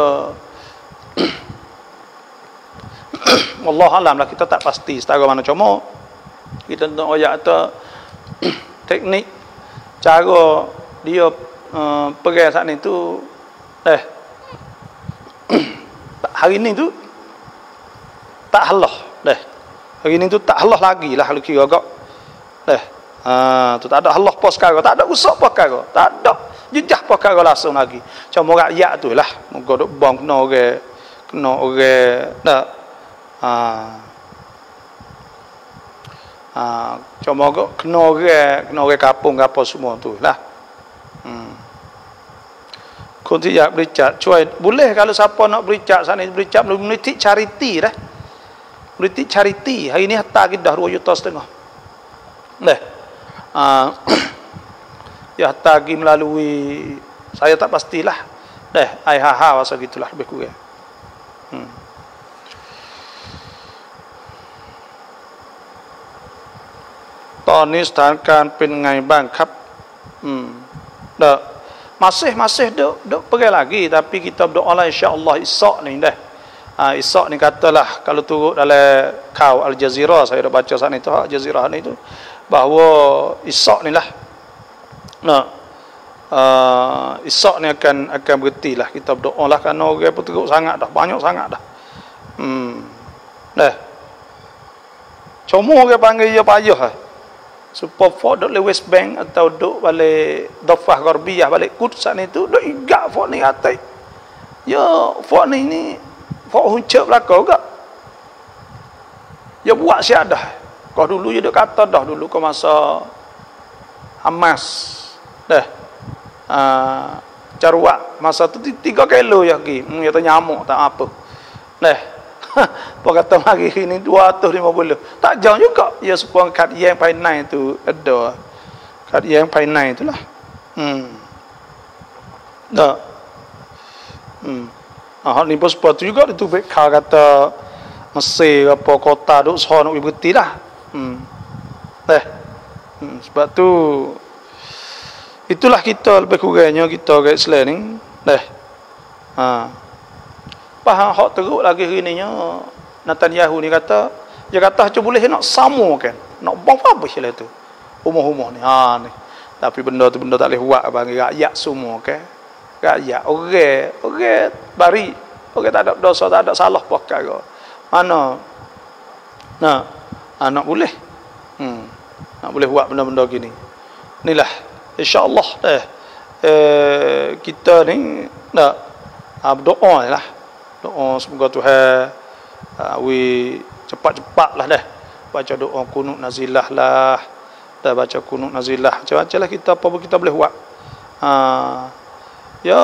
wallah alam lah, kita tak pasti setara mana cuma kita tengok ayat tu teknik cara dia uh, perang saat ni tu eh hari ni tu tak halah dah, hari ni tu tak halah lagi lah kalau kira agak dah ha, tu tak ada halah pos perkara, tak ada usah pos perkara, tak ada jejak pos perkara langsung lagi cuma rakyat tu lah moga duk bang kena orang kena orang dah. Ah, ah, cuma kena orang, kena orang kampung apa semua tu lah. Hmm. Kau tidak bericat, cuai boleh kalau siapa nak bericat sana bericat belum menitik charity dah. Menitik charity hari ni hatta kita dah dua juta setengah. Dah. Ah, ya hatta pergi melalui saya tak pastilah. Dah, ai ha ha masa gitulah lebih kurang. Hmm. Tony สถานการณ์เป็นไงบ้างครับ hmm. dah masih masih duk duk pergi lagi tapi kita berdoa lah insya-Allah Isyak ni dah. Ha, Isyak ni katalah kalau turut dalam kau Al Jazeera saya dah baca sana itu Al Jazeera ni tu bahawa Isyak ni lah. Nah. Uh, Isyak ni akan akan berhentilah, kita berdoa lah kerana orang pun teruk sangat dah, banyak sangat dah. Hmm. Dah. Cuma orang panggil dia payah lah. Supaya fok duk le West Bank atau duk balik Dhofah Gharbiyah balik Quds ni tu duk igak fok ni atai. Ya fok ni ni fok huncap belaka gak. Ya buat siap dah. Kau dulu je duk kata dah dulu kau masa Hamas dah. Ah Carwak masa tu tiga kilo ya pergi. Hmm ya tu nyamuk tak apa. Dah. Apa kata mari ni dua ratus lima puluh. Tak jauh juga. Ya supaya kad yang painai tu ada. Kad yang painai itulah. Hmm. Dah. Hmm. Ah ni bos sepatu juga itu bekal kata Mesir apa kota duk soh nak berhenti dah. Hmm. Dah. Hmm. Sebab tu itulah kita lebih kurangnya kita kat Islam ni. Dah. Ha. Faham hak teruk lagi hari ni nya Netanyahu ni kata dia kata cu boleh nak samakan nak bom apa lah tu rumah-rumah ni ha ni tapi benda tu benda tak boleh buat bagi rakyat semua kan rakyat orang orang bari orang tak ada dosa tak ada salah perkara mana nah anak boleh hmm nak boleh buat benda-benda gini inilah insya-Allah dah eh, kita ni nak berdoa lah doa semoga Tuhan uh, we cepat-cepatlah dah baca doa kunut nazilah lah dah baca kunut nazilah macam-macam lah kita apa pun kita boleh buat uh, ya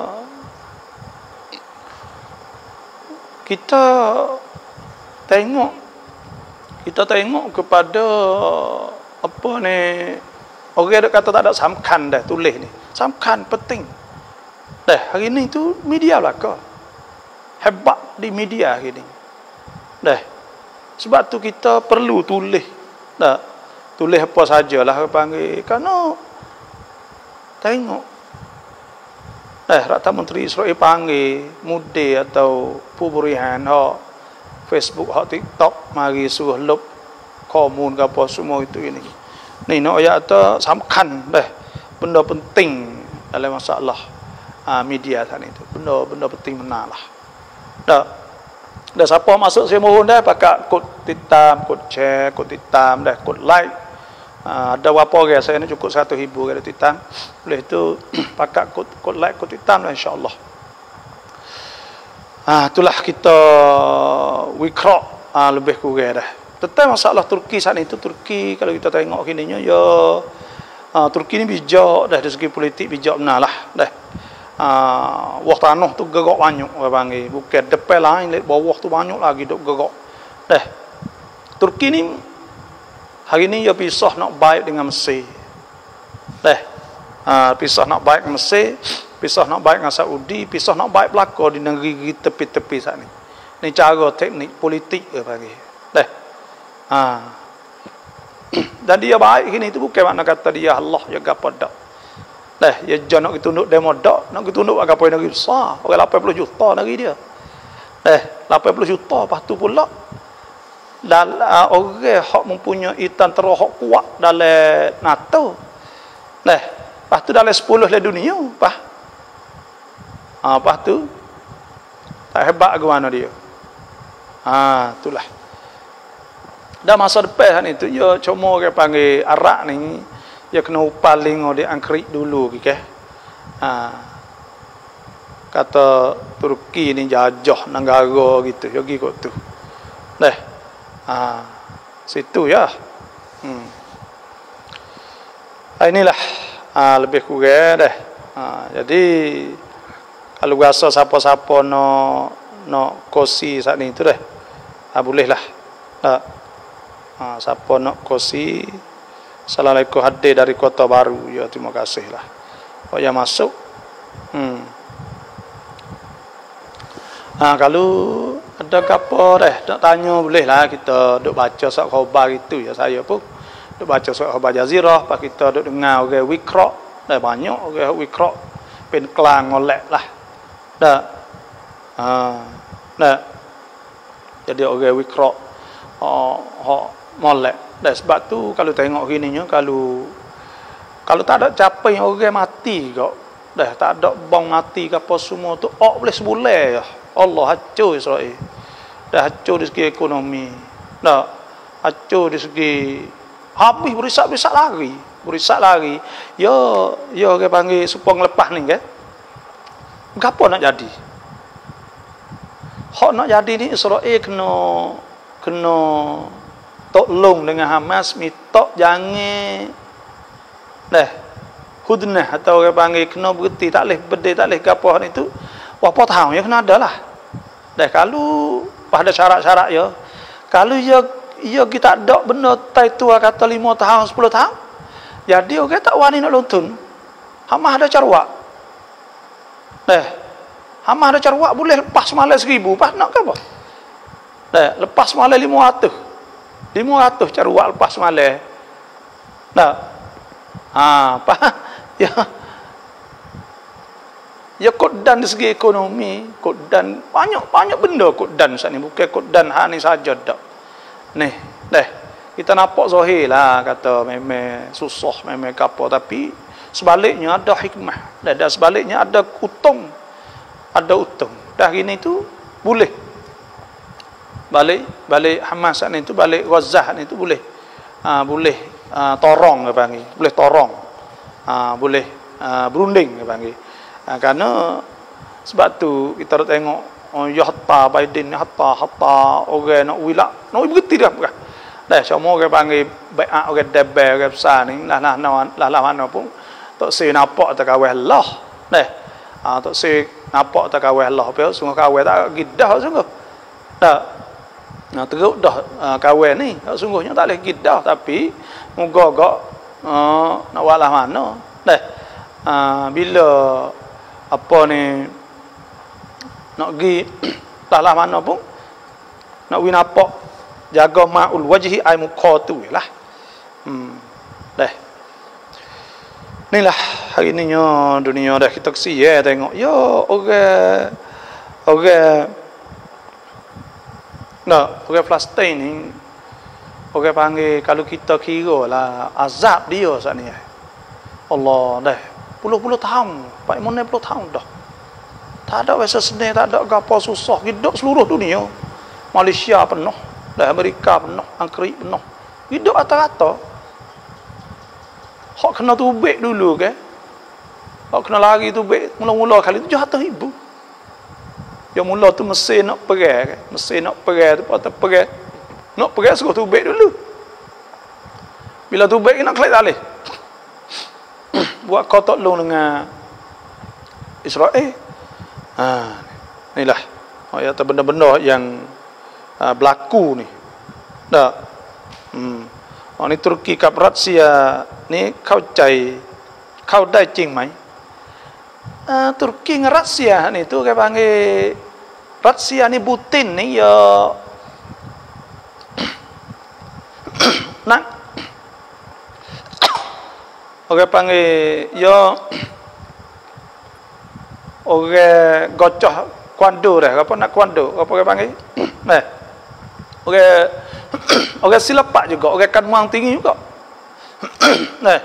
kita tengok kita tengok kepada apa ni orang ada kata tak ada samkan dah tulis ni samkan penting dah hari ni tu media belaka hebat di media hari ni. Dah. Sebab tu kita perlu tulis. Dah. Tulis apa sajalah panggil. Kerana tengok. Dah, Rata Menteri Israel panggil Mudi atau Puburihan hak Facebook, hak TikTok mari suruh lop komun ke apa semua itu ini. Ni nak ayat tu samkan dah. Benda penting dalam masalah uh, media tadi itu. Benda benda penting menarlah. Dah. Dah siapa masuk saya mohon dah pakai kod titam, kod share, kod titam dah, kod like. Uh, ada berapa orang saya ni cukup satu ribu kada titam. Boleh tu pakai kod kod like, kod titam lah insya-Allah. Ah itulah kita wikra ah lebih kurang dah. Tentang masalah Turki saat itu Turki kalau kita tengok kininya ya ah, Turki ni bijak dah dari segi politik bijak benar lah dah. Ah, wah tanah tu gerak banyak orang panggil. Bukan depan lain, bawah tu banyak lagi duk gerak. Dah. Turki ni hari ni dia pisah nak baik dengan Mesir. Dah. Ah, pisah nak baik dengan Mesir, pisah nak baik dengan Saudi, pisah nak baik belaka di negeri tepi-tepi saat ni. Ni cara teknik politik dia panggil. Dah. Ah. Dan dia baik gini tu bukan makna kata dia Allah jaga pada. Dah, ya jangan nak ditunduk demo dak, nak ditunduk agak poin negeri besar, orang lapan puluh juta negeri dia. Dah, lapan puluh juta lepas tu pula dalam uh, orang hak mempunyai tentera hak kuat dalam NATO. Dah, lepas tu dalam sepuluh le dunia, apa? Ah, lepas tu tak hebat ke mana dia. Ah, itulah. Dah masa depan ni tu ya cuma orang panggil Arab ni dia kena upaling di angkrik dulu ke ha. Kata Turki ni jajah negara gitu yogi kot tu dah ha. Situ ya hmm. Inilah ha, lebih kurang dah ha. Jadi kalau rasa siapa-siapa no no kosi saat ni tu dah ha, boleh lah ha. Ha, siapa nak kosi Assalamualaikum hadir dari Kota Baru. Ya terima kasihlah. Kau yang masuk. Hmm. Ha, kalau ada apa dah nak tanya boleh lah kita duk baca surat khabar itu ya saya pun duk baca surat khabar Jazirah pas kita duk dengar orang wikra dah banyak orang wikra pen kelang ngolek lah. Dah. Ha, dah. Jadi orang wikra oh, oh molek. Dah sebab tu kalau tengok gininya kalau kalau tak ada capai orang mati kok dah tak ada bang mati ke apa semua tu ok boleh sebulan ya Allah hancur Israel dah hancur dari segi ekonomi dah hancur dari segi Habis berisak-berisak lari, berisak lari. Yo, yo ke panggil supaya ngelepas ni ke. Gapo nak jadi? Hak nak jadi ni Israel kena kena tolong dengan Hamas, minta jangan dah hudnah atau ke panggil kena berhenti, tak boleh berdiri, tak boleh gapo ni tu. Apa tahu ya kena ada lah. Dah kalau pada syarat-syarat ya. Kalau ya ya kita ada benda tai tua kata lima tahun sepuluh tahun. Jadi orang tak wani nak lontun. Hamah ada carwak. Dah. Hamah ada carwak boleh lepas malam seribu, pas nak ke apa? Dah, lepas malam lima ratus. lima ratus carwak lepas malam. Dah. Ha, apa? Ya. Ya kodan dari segi ekonomi, kodan banyak-banyak benda kodan saat ni, bukan kodan hak ni saja dak. Nih, dah. Kita nampak zahir lah kata memang susah, memang apa, tapi sebaliknya ada hikmah. Dan sebaliknya ada untung. Ada untung. Dah gini tu boleh. Balik balik Hamas ni tu, balik Gaza ni tu boleh. Ha, boleh ha, torong ke panggil. Boleh torong. Ha, boleh ha, berunding ke panggil. Ha, kerana sebab tu kita tengok oh, ya hatta Biden ni hatta hatta orang nak wilak nak berhenti dah bukan dah semua orang panggil baiat orang debel orang besar ni lah lah lah lah mana pun tak se nampak tak kawal Allah dah ha, tak se nampak tak kawal Allah apa sungguh kawal tak gidah sungguh dah nah teruk dah uh, kawal ni sungguhnya tak boleh gidah tapi moga-moga uh, nak walah mana dah uh, bila apa ni nak pergi lah mana pun nak win apa jaga ma'ul wajhi ai muka tu lah. Hmm. Dah. Inilah hari ni nya dunia dah kita kesi ya tengok. Yo orang orang nah, orang Palestin ni orang panggil kalau kita kira lah azab dia saat ni. Allah dah puluh-puluh tahun, empat puluh tahun dah. Tak ada bahasa senang, tak ada apa susah. Hidup seluruh dunia. Malaysia penuh, dah Amerika penuh, Angkrik penuh. Hidup rata-rata. Hak kena tubik dulu ke? Hak kena lari tubik mula-mula kali tu jahat ribu. Yang mula tu mesin nak perang ke? Mesin nak perang tu patut perang. Nak perang suruh tubik dulu. Bila tubik nak klik tak boleh. Buat kau tolong dengan Israel. Ha, inilah oh ya benda-benda yang uh, berlaku ni. Dah. Hmm. Oh ni Turki kap Rusia ni kau cai kau dai jing mai. Uh, Turki dengan Rusia ni tu ke panggil Rusia ni Putin ni ya nak orang panggil ya orang gocoh kuando dah apa nak kuando apa orang panggil eh orang orang silapak juga orang kan muang tinggi juga eh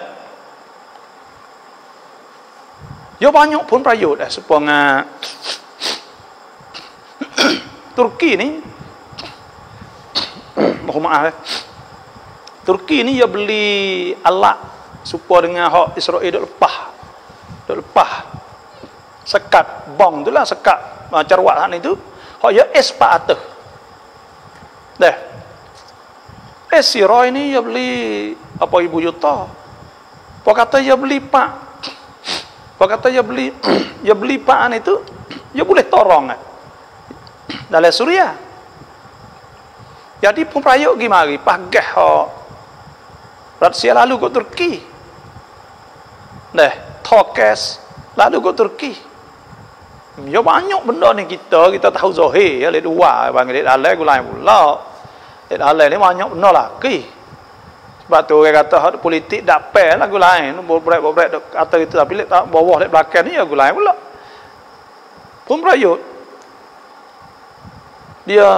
yo banyak pun prayut dah supaya Turki ni mohon maaf eh. Turki ni ya beli alat supaya dengan hak Israel dok lepas dok lepas sekat bom tu lah sekat uh, carwak hak ni tu hak ya S empat ratus dah S Roy ni ya beli apa ibu juta apa kata ya beli pak apa kata ya beli ya beli pak ni tu ya boleh torong eh. Dalam Suria jadi pun prayuk pergi mari pagah hak Rusia lalu ke Turki dah Tokes lalu ke Turki. Ya banyak benda ni kita kita tahu zahir ya lek dua panggil lek dalam gulai pula. Lek dalam ni banyak benda lagi. Sebab tu orang kata hak politik dak fair lah gulai nu bobrek-bobrek dok kata itu tapi lek bawah lek belakang ni ya gulai pula. Pun prayut dia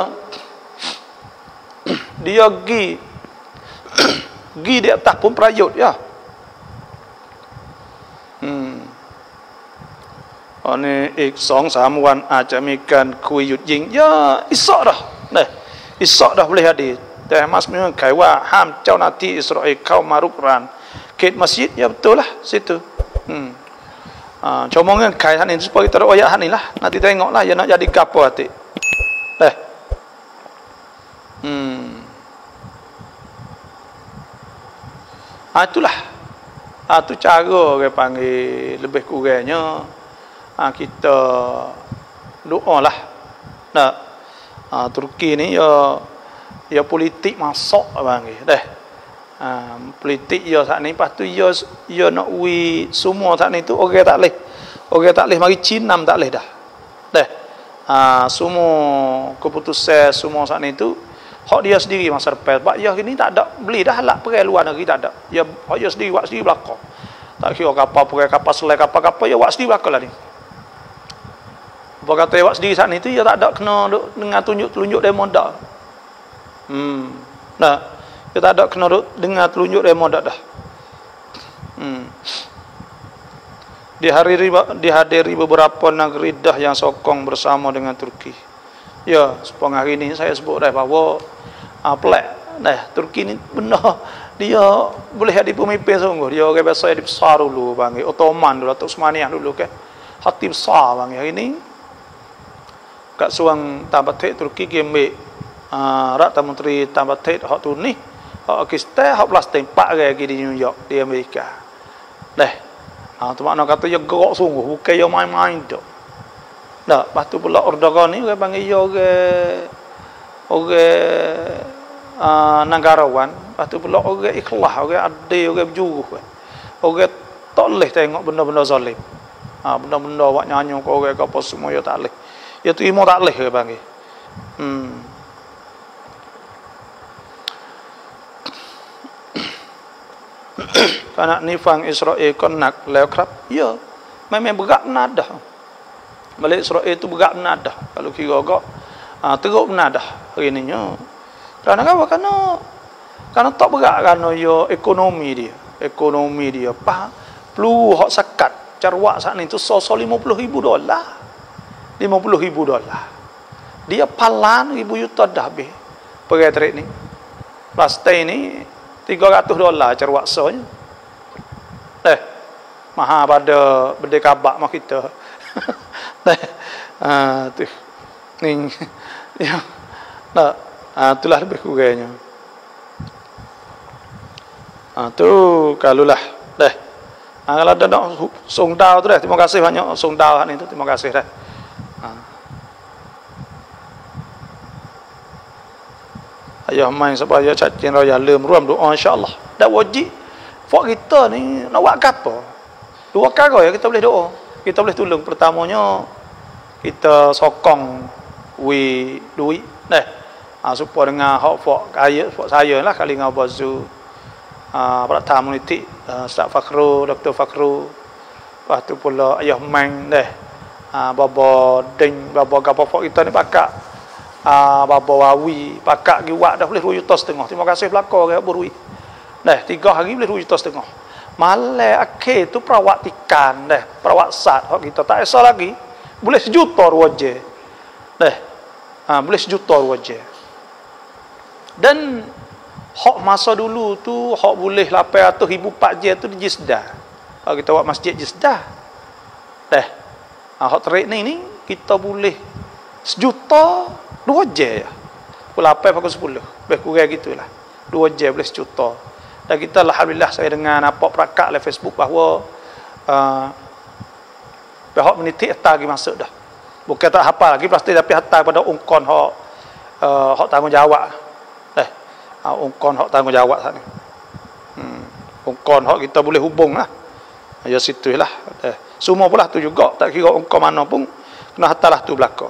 dia gi gi di atas pun prayut ya. Hmm. อันนี้อีก สองสาม วันอาจจะมีการคุยหยุดยิงya isyak dah nah isyak dah boleh hadir แต่ฮัมัสมีเงื่อนไขว่าห้ามเจ้าหน้าที่อิสราเอลเข้ามารุกรานเขตมัสยิดya betul lah situ hmm. ha, cuma งื่อนไขท่านini supaya kita ayat ini lah nanti tengoklah ya nak jadi gapo hati eh hmm. ha, itulah ha, itu cara orang panggil lebih kurangnya ha, kita doa lah nah, ha, Turki ni ya ya politik masuk panggil deh ha, politik ya saat ni lepas tu ya, ya nak wi semua saat ni tu orang tak leh orang tak leh mari Cina tak leh dah deh ha, semua keputusan semua saat ni tu hak dia sendiri masa depan sebab ya ni tak ada beli dah lah perai luar negeri tak ada ya hak dia sendiri buat sendiri belakang tak kira kapal perai kapal selai kapal-kapal ya buat sendiri belakang lah ni apa kata buat sendiri saat ni tu ya tak ada kena dengan tunjuk-tunjuk demo dah hmm nah dia tak ada kena dengar telunjuk demo dak dah. Hmm. Dihadiri dihadiri beberapa negeri dah yang sokong bersama dengan Turki. Ya, sepong hari ini saya sebut dah bahawa ah, pelak dah Turki ni benar dia boleh jadi pemimpin sungguh. Dia orang biasa di besar dulu bang, Ottoman dulu atau Utsmaniyah dulu kan. Hati besar bang hari ini. Kat suang Tabatet Turki kembali ah, Rata Menteri Tabatet hak tu ni hak kita hak Palestin empat lagi di New York di Amerika. Dah. Ha tu makna kata dia gerak sungguh bukan dia main-main dak. Dah, lepas tu pula Erdogan ni orang panggil dia orang orang uh, negarawan, lepas tu pula orang ikhlas, orang adil, orang berjuruh kan. Orang tak boleh tengok benda-benda zalim. Ha benda-benda buat nyanyi ke orang ke apa semua dia tak boleh. Dia terima tak boleh dia panggil. Hmm. Karena nifang Israel kon nak leo krap ya memang berat benar dah balik Israel itu berat benar dah kalau kira agak ha, teruk benar dah hari ni nya kerana apa kerana kerana tak berat kerana yo ekonomi dia ekonomi dia apa perlu hak sakat carwak saat ni tu so lima puluh ribu dolar lima puluh ribu dolar dia palan ribu juta dah habis pergi trade ni plastik ni tiga ratus dolar carwak sonya eh mahal pada benda kabak mah kita eh ah tu ni ya nah ah itulah lebih kurangnya ah tu kalulah dah ah kalau ada nak songdau tu dah terima kasih banyak songdau ni tu terima kasih dah ah ayah main supaya cacing raya lem ruam doa insyaallah dak wajib fak kita ni nak buat apa? Dua cara ya kita boleh doa. Kita boleh tolong. Pertamanya kita sokong wi duit dah. Ha, supaya dengan hak fak kaya fak saya lah kali dengan bazu ah pada tamuniti uh, Ustaz Fakru, Doktor Fakru. Lepas tu pula ayah main dah. Ah baba ding baba gapo fak kita ni pakak ah baba wawi pakak giwak dah boleh dua juta setengah. Terima kasih belaka ke berui. Dah tiga hari boleh dua juta setengah. Malai akhir tu perawatikan dah, perawat sat hak kita tak esok lagi boleh sejuta ruaje. Dah. Ha, boleh sejuta ruaje. Dan hak masa dulu tu hak boleh lapan ratus ribu pak je tu di Jeddah. Kalau kita buat masjid Jeddah. Dah. Ha, hak trade ni ni kita boleh sejuta dua je ya. lapan pukul sepuluh. Lebih kurang gitulah. dua je boleh sejuta. Dan kita alhamdulillah saya dengan apa perakat oleh Facebook bahawa uh, pihak menitik hantar lagi masuk dah. Bukan tak hafal lagi pasti tapi hantar pada ungkon hak uh, hak tanggungjawab. Eh, uh, ungkon hak tanggungjawab sana. Hmm, ungkon hak kita boleh hubunglah. Ya situlah. Eh, semua pula tu juga tak kira ungkon mana pun kena hantarlah tu belaka.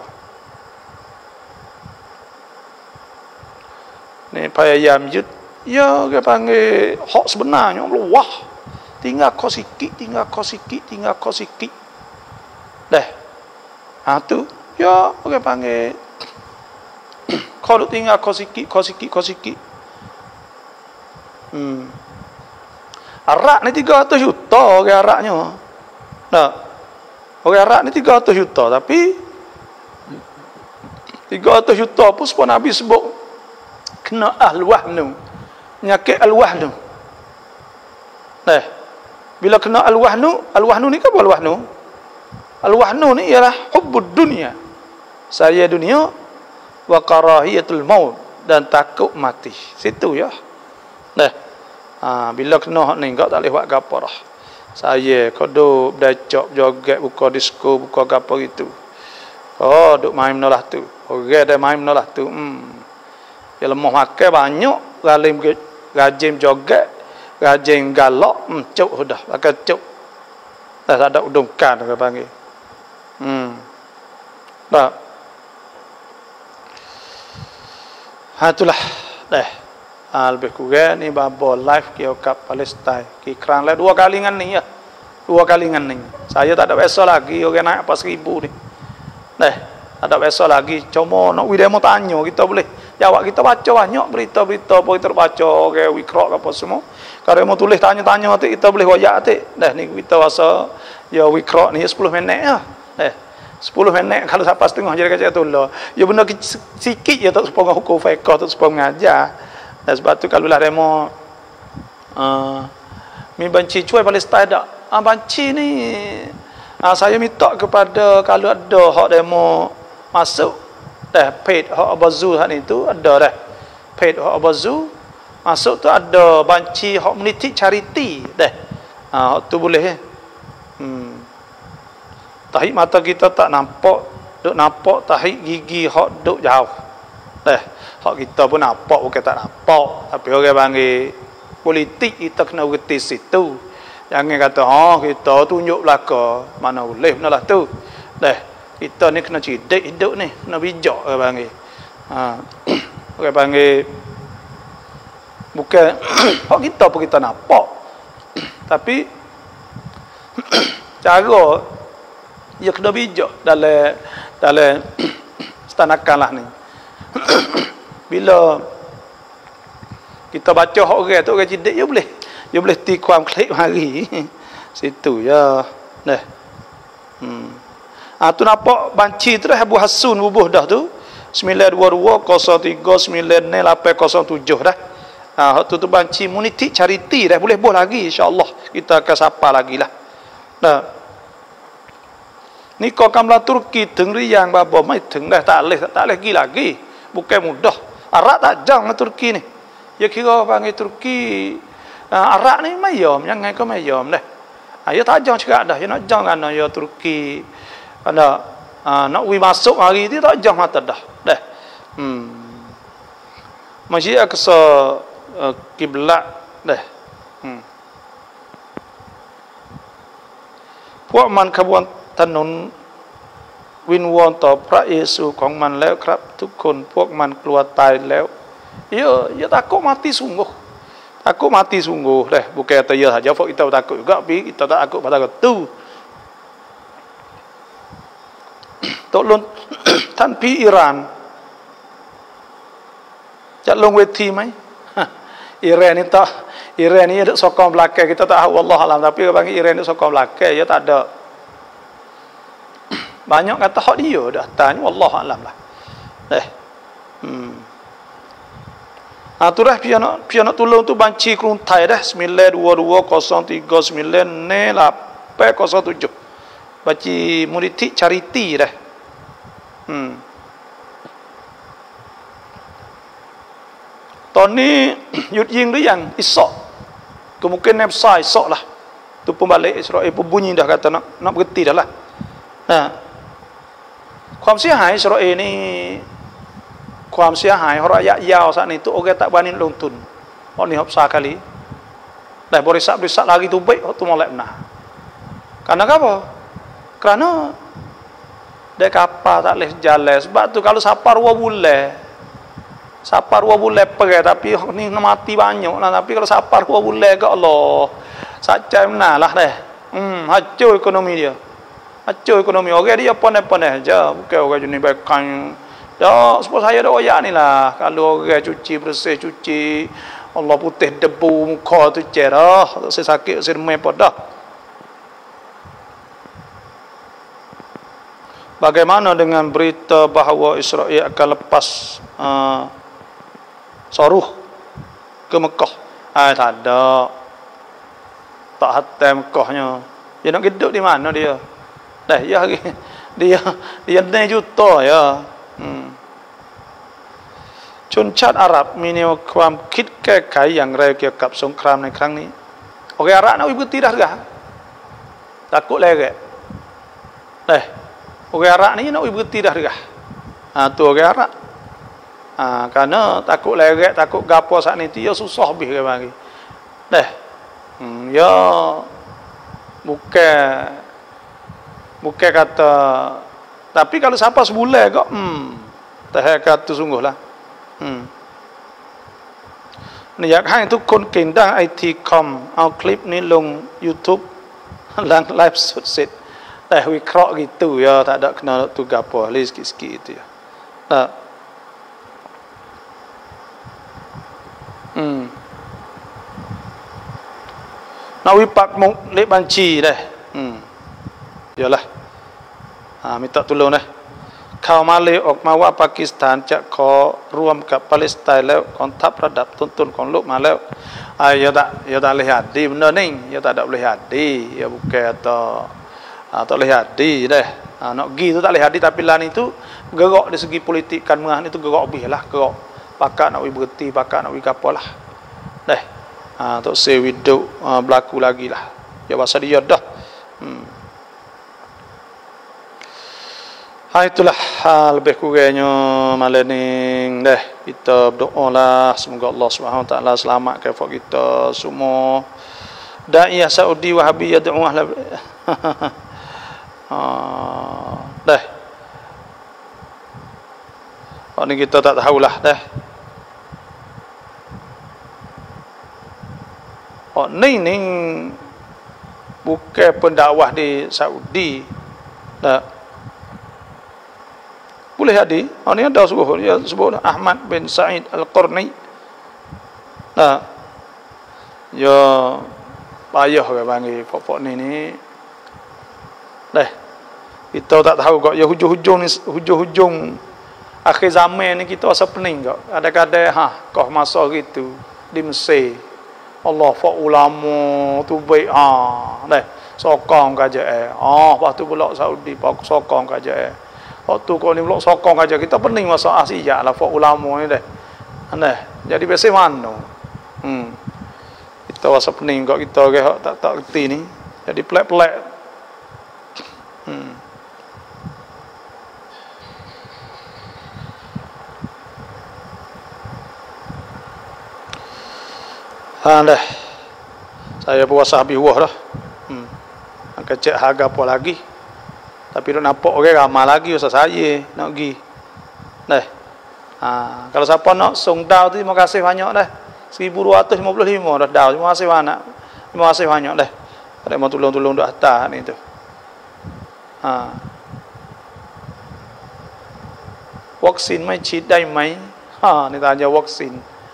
Ni payah yamjud ya dia panggil hak sebenarnya luah tinggal kau sikit tinggal kau sikit tinggal kau sikit dah ha tu ya dia panggil kau tinggal kau sikit kau sikit kau sikit hmm arak ni tiga ratus juta orang araknya nah orang arak ni tiga ratus juta tapi tiga ratus juta pun sepuluh Nabi sebut kena al-wahnu, penyakit al-wahnu. Nah, bila kena al-wahnu, al-wahnu ni apa al-wahnu? Al-wahnu ni ialah hubbud dunia, saya dunia, wa karahiyatul maut, dan takut mati. Situ ya. Nah, ha, bila kena hak ni kau tak boleh buat gapo dah. Saya kau duk berdacok joget buka disko buka gapo gitu. Oh, duk main menolah tu. Orang dah main menolah tu. Hmm. Dia lemah makan banyak, galim rajin joget, rajin galak, hmm, cuk sudah, pakai cuk. Dah tak ada udungkan orang panggil. Hmm. Dah. Ha itulah. Dah. Ha, lebih kurang ni babo live kiokat Palestin. Kikran lah dua kali dengan ni ya. Dua kali dengan ni. Saya tak ada biasa lagi orang naik apa seribu ni. Dah. Tak ada biasa lagi. Cuma nak we demo tanya kita boleh jawab, kita baca banyak berita-berita apa kita baca ke wikrok apa semua. Kalau mau tulis tanya-tanya tu kita boleh wayak tu. Dah ni kita rasa ya wikrok ni sepuluh minit ya. Dah. sepuluh minit kalau sampai setengah jadi kacau tu lah. Ya benda sikit je tak sepuluh hukum fiqh tak sepuluh mengajar. Dan sebab tu kalau lah demo uh, mi banci cuai Palestin dak. Ah banci ni uh, saya minta kepada kalau ada hak demo masuk dah paid hak abazu hak ni tu ada dah. Paid hak abazu masuk tu ada banci hak community charity dah. Ah uh, hak tu boleh eh. Hmm. Tahi mata kita tak nampak, duk nampak tahi gigi hak duk jauh. Dah, hak kita pun nampak bukan tak nampak, tapi orang panggil politik kita kena reti situ. Jangan kata oh kita tunjuk belaka, mana boleh benalah tu. Dah, kita ni kena cerdik hidup ni, kena bijak orang panggil. Ha, orang panggil bukan hak kita pun kita nampak. Tapi cara ia kena bijak dalam dalam stanakan lah ni. Bila kita baca hak orang tu orang cerdik, dia boleh dia boleh tikuam klik mari. Situ ya. Dah. Hmm. Ah tu nampak banci tu dah Abu Hasun bubuh dah tu. sembilan dua dua kosong tiga sembilan lapan kosong tujuh dah. Ah tu tu banci community charity dah boleh buh lagi insya-Allah. Kita akan sapa lagi lah. Dah. Ni kau kamla Turki tengri yang babo mai teng dah tak leh tak leh lagi lagi. Bukan mudah. Arak tak jang Turki ni. Ya kira panggil Turki uh, arak ni mayom jangan kau mayom dah. Ah ya tak jang cakap dah. Ya nak jang kan ya Turki. Ada uh, nak wi masuk hari tu tak jang mata dah. Dah. Hmm. Masjid Aqsa uh, kiblat dah. Hmm. Puak man kabuanถนนวิงวอนต่อพระเยซูของมันแล้วครับทุกคนพวกมันกลัวตายแล้วya ya takut mati sungguh takut mati sungguh deh bukan kata ya saja kita takut juga tapi kita tak takut pada itu tolong ท่านพี่อิหร่านจะลงเวทีไหมอิหร่านนี่takอิหร่านนี่ada sokong belakang kita tak tahu wallah alam tapi bagi Iran ni sokong belakang ya tak ada. Banyak kata hak dia dah tanya wallah alam lah. Eh. Hmm. Ah tu dah pian nak pian nak tolong tu banci Kruntai dah sembilan dua dua kosong tiga sembilan lapan kosong tujuh. Banci Muriti Charity dah. Hmm. ตอนนี้หยุดยิงหรือยังอิสราเอล kemungkinan besar esok lah tu pun balik Israel pun bunyi dah kata nak nak berhenti dah lah. Ha. ความเสียหายอิสราเอลนี่ความเสียหายระยะยาวสักนี่tu orang tak beraniลงทุนเพราะนี่besar kali dah berisak-berisak lagi tu baik tu molek benar. Karena apa? Kerana dia kapal tak boleh jalan sebab tu kalau sapar dua bulan sapar dua bulan pergi tapi ni mati banyak lah tapi kalau sapar dua bulan ke Allah saja benar lah deh. Hmm, hancur ekonomi dia. Hancur ekonomi orang dia pandai-pandai aja bukan orang jenis baikkan. Dah sebab saya dah oyak ni lah kalau orang cuci bersih cuci Allah putih debu muka tu cerah saya sakit saya demam pada. Bagaimana dengan berita bahawa Israel akan lepas uh, Soruh ke Mekah. Ah, tak ada. Tak hatam Mekahnya. Dia nak hidup di mana dia? Dah, ya dia dia enam juta ya. Hmm. ชนชาติอาหรับมีแนวความคิดแก้ไขอย่างไรเกี่ยวกับสงครามในครั้งนี้ Orang Arab nak berhenti dah dah. Takut lerek. Eh, orang Arab ni nak berhenti dah dah. Ha, tu orang Arab. Ha, kerana takut lerek, takut gapo saat ni dia susah habis ke bagi. Deh. Hmm, ya bukan bukan kata, tapi kalau siapa sebulan kok hmm teh kata sungguhlah. Hmm. อยากให้ทุกคนเก่งด้านไอทีคอมเอาคลิปนี้ลง YouTube หลังไลฟ์สดเสร็จแต่วิเคราะห์gitu ya tak ada kena tu gapo ali sikit-sikit itu ya. Nah. Hmm. Nak wipak muk lek banci dah. Hmm. Yalah. Ha, minta tolong dah. ข่าวมาเลยออกมาว่าปากีสถานจะขอร่วมกับปาเลสไตน์แล้วกองทัพระดับต้นๆของโลกมาแล้วอ่าya tak ya tak boleh hadir benda ni ya tak ada boleh hadir ya bukan atau atau boleh hadir dah ha, nak pergi tu tak boleh hadir tapi lah ni tu gerak dari segi politik kan mengah ni tu gerak lebih lah gerak pakak nak berhenti pakak nak pergi apa lah dah ha, tak say hidup ha, berlaku lagi lah ya pasal dia dah hmm. Ha, itulah ha, lebih kurangnya malam ni deh kita berdoa lah semoga Allah Subhanahu Wa Taala selamatkan kita semua daiyah Saudi Wahabi yad'u ahla ha, deh oh, ni kita tak tahulah deh oh, ni ni bukan pendakwah di Saudi dah boleh hadir. Oh, ni ada sebut dia sebut Ahmad bin Sa'id Al-Qurni. Nah. Ya payah ke panggil pokok ni ni. Dah. Kita tak tahu kok ya hujung-hujung ni hujung-hujung akhir zaman ni kita rasa pening kok. Kadang-kadang ha kau masa gitu di Mesir. Allah fa ulama tu baik ah. Dah. Sokong kerajaan. Ah, lepas tu pula Saudi pak sokong kerajaan. Waktu kau ni belum sokong aja kita pening masa Asia lah fok ulama ni deh. Aneh. Jadi biasa mana? Hmm. Kita rasa pening kok kita ke tak tak reti ni. Jadi pelak-pelak. Hmm. Ha dah. Saya puasa habis wah dah. Hmm. Angkat cek harga apa lagi? Tapi nak nampak orang ramai lagi usah saya nak pergi. Dah. Ha, kalau siapa nak song dau tu terima kasih banyak dah. seribu dua ratus lima puluh lima dah dau. Terima kasih banyak. Terima kasih banyak dah. Ada mau tolong-tolong duk atas ni tu. Ha. Vaksin ไม่ฉีดได้ไหม Ha, ni tanya vaksin.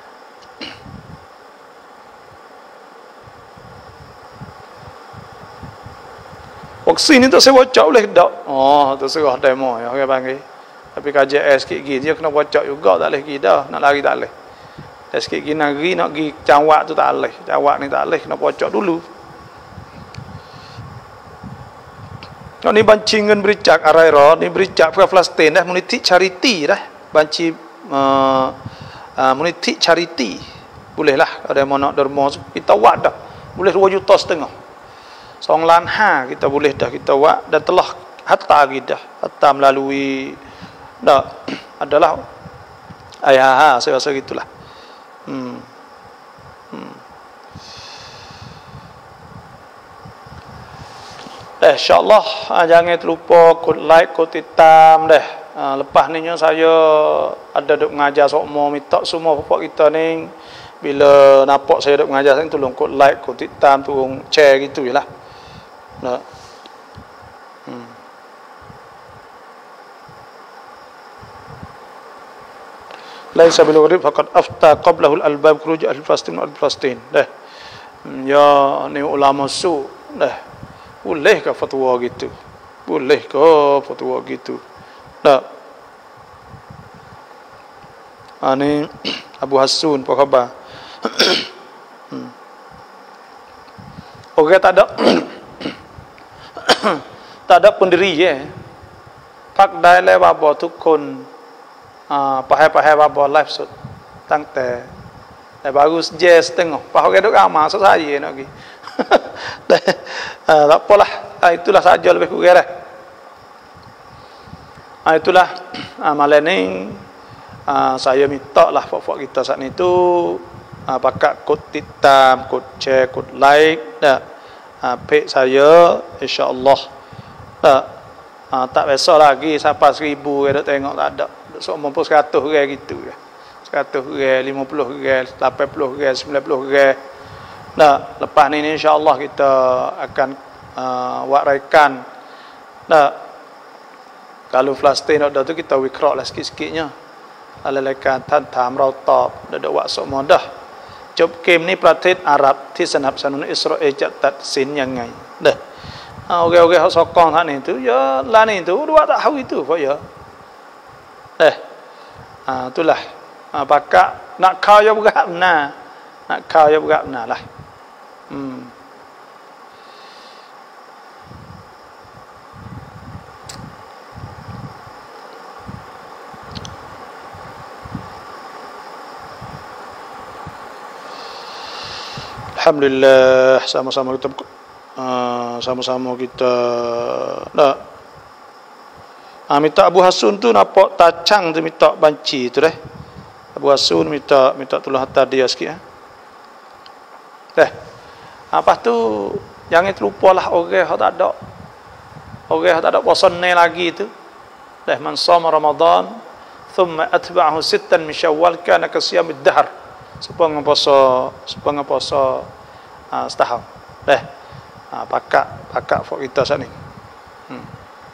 Vaksin ni tak saya bocok boleh tak? Oh, tu serah demo ya orang panggil. Tapi K J S sikit gini dia kena bocok juga tak boleh pergi dah. Nak lari tak boleh. Dan sikit gini negeri nak pergi cawak tu tak boleh. Cawak ni tak boleh kena bocok dulu. Kau ni bancingan bericak araira ni bericak ke Palestin dah muniti charity dah. Banci uh, uh, muniti charity. Bolehlah ada mau nak derma kita buat dah. Boleh dua juta setengah. Song lan ha kita boleh dah kita buat dan telah hatta kita hatta melalui dah adalah ayah saya rasa gitulah. Hmm. Hmm. Eh, insyaAllah jangan terlupa kod like, kod titam deh. Ha, lepas ni saya ada duk mengajar sokmo minta semua bapak kita ni bila nampak saya duk mengajar saya tolong kod like, kod titam, tolong share gitu jelah. Nah. Hmm. Laisa bil gharib faqad afta qablahu al-albab khuruj al-Palestin al-Palestin. Dah. Ya ni ulama su dah. Boleh ke fatwa gitu? Boleh ke fatwa gitu? Dah. Ani Abu Hassun apa khabar? hmm. Okey tak ada tak ada pendiri je. Pak ได้แล้วว่าบ่ทุกคนอ่าประให้ประให้ว่าบ่ไลฟ์สดตั้งแต่แต่ bagus je setengah. Pak okey duk amal saya nak pergi. Tak apalah, itulah saja lebih kurang dah. Ah, itulah amalan ni ah, saya minta lah fok-fok kita saat ni tu ah, pakat kod titam, kod share, kod like dah. Ah, page saya insya-Allah dah. Ah, tak biasa lagi sampai seribu ke tengok tak ada. Sok mampu seratus orang gitu ke. seratus orang, lima puluh orang, lapan puluh orang, sembilan puluh orang. Nah, lepas ni insya-Allah kita akan uh, buat rekan. Nah, kalau Palestin ada tu kita wikrak lah sikit-sikitnya. Alalakanท่านถามเราตอบเดี๋ยวว่าสมดจบเกมนี้ประเทศอาหรับที่สนับสนุนอิสราเอลจะตัดสินยังไงเด้อโอเคโอเคเขาสอกองท่านนี่tu ya lah ni tu dua tak tahu itu apa ya eh ah itulah ah pakak nak kau ya berat benar nak kau ya berat benar lah hmm Alhamdulillah sama-sama kita uh, sama-sama kita dah ah, minta Abu Hassun tu nampak tacang tu minta banci tu deh. Abu Hassun minta minta tolong hantar dia sikit eh. Deh. Apa tu jangan terlupalah orang hak tak ada. Orang hak tak ada puasa ni lagi tu. Deh man shama Ramadan thumma atba'ahu sittan min Syawal kana ka siyamid dahr. Supaya puasa supaya puasa uh, setahun. Deh. Uh, pakak pakak fok kita saat ni. Hmm.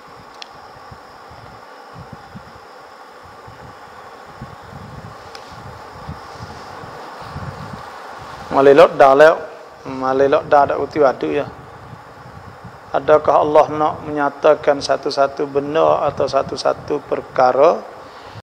Malilot dah leo. Malilot dah ada uti wadu ya. Adakah Allah nak menyatakan satu-satu benda atau satu-satu perkara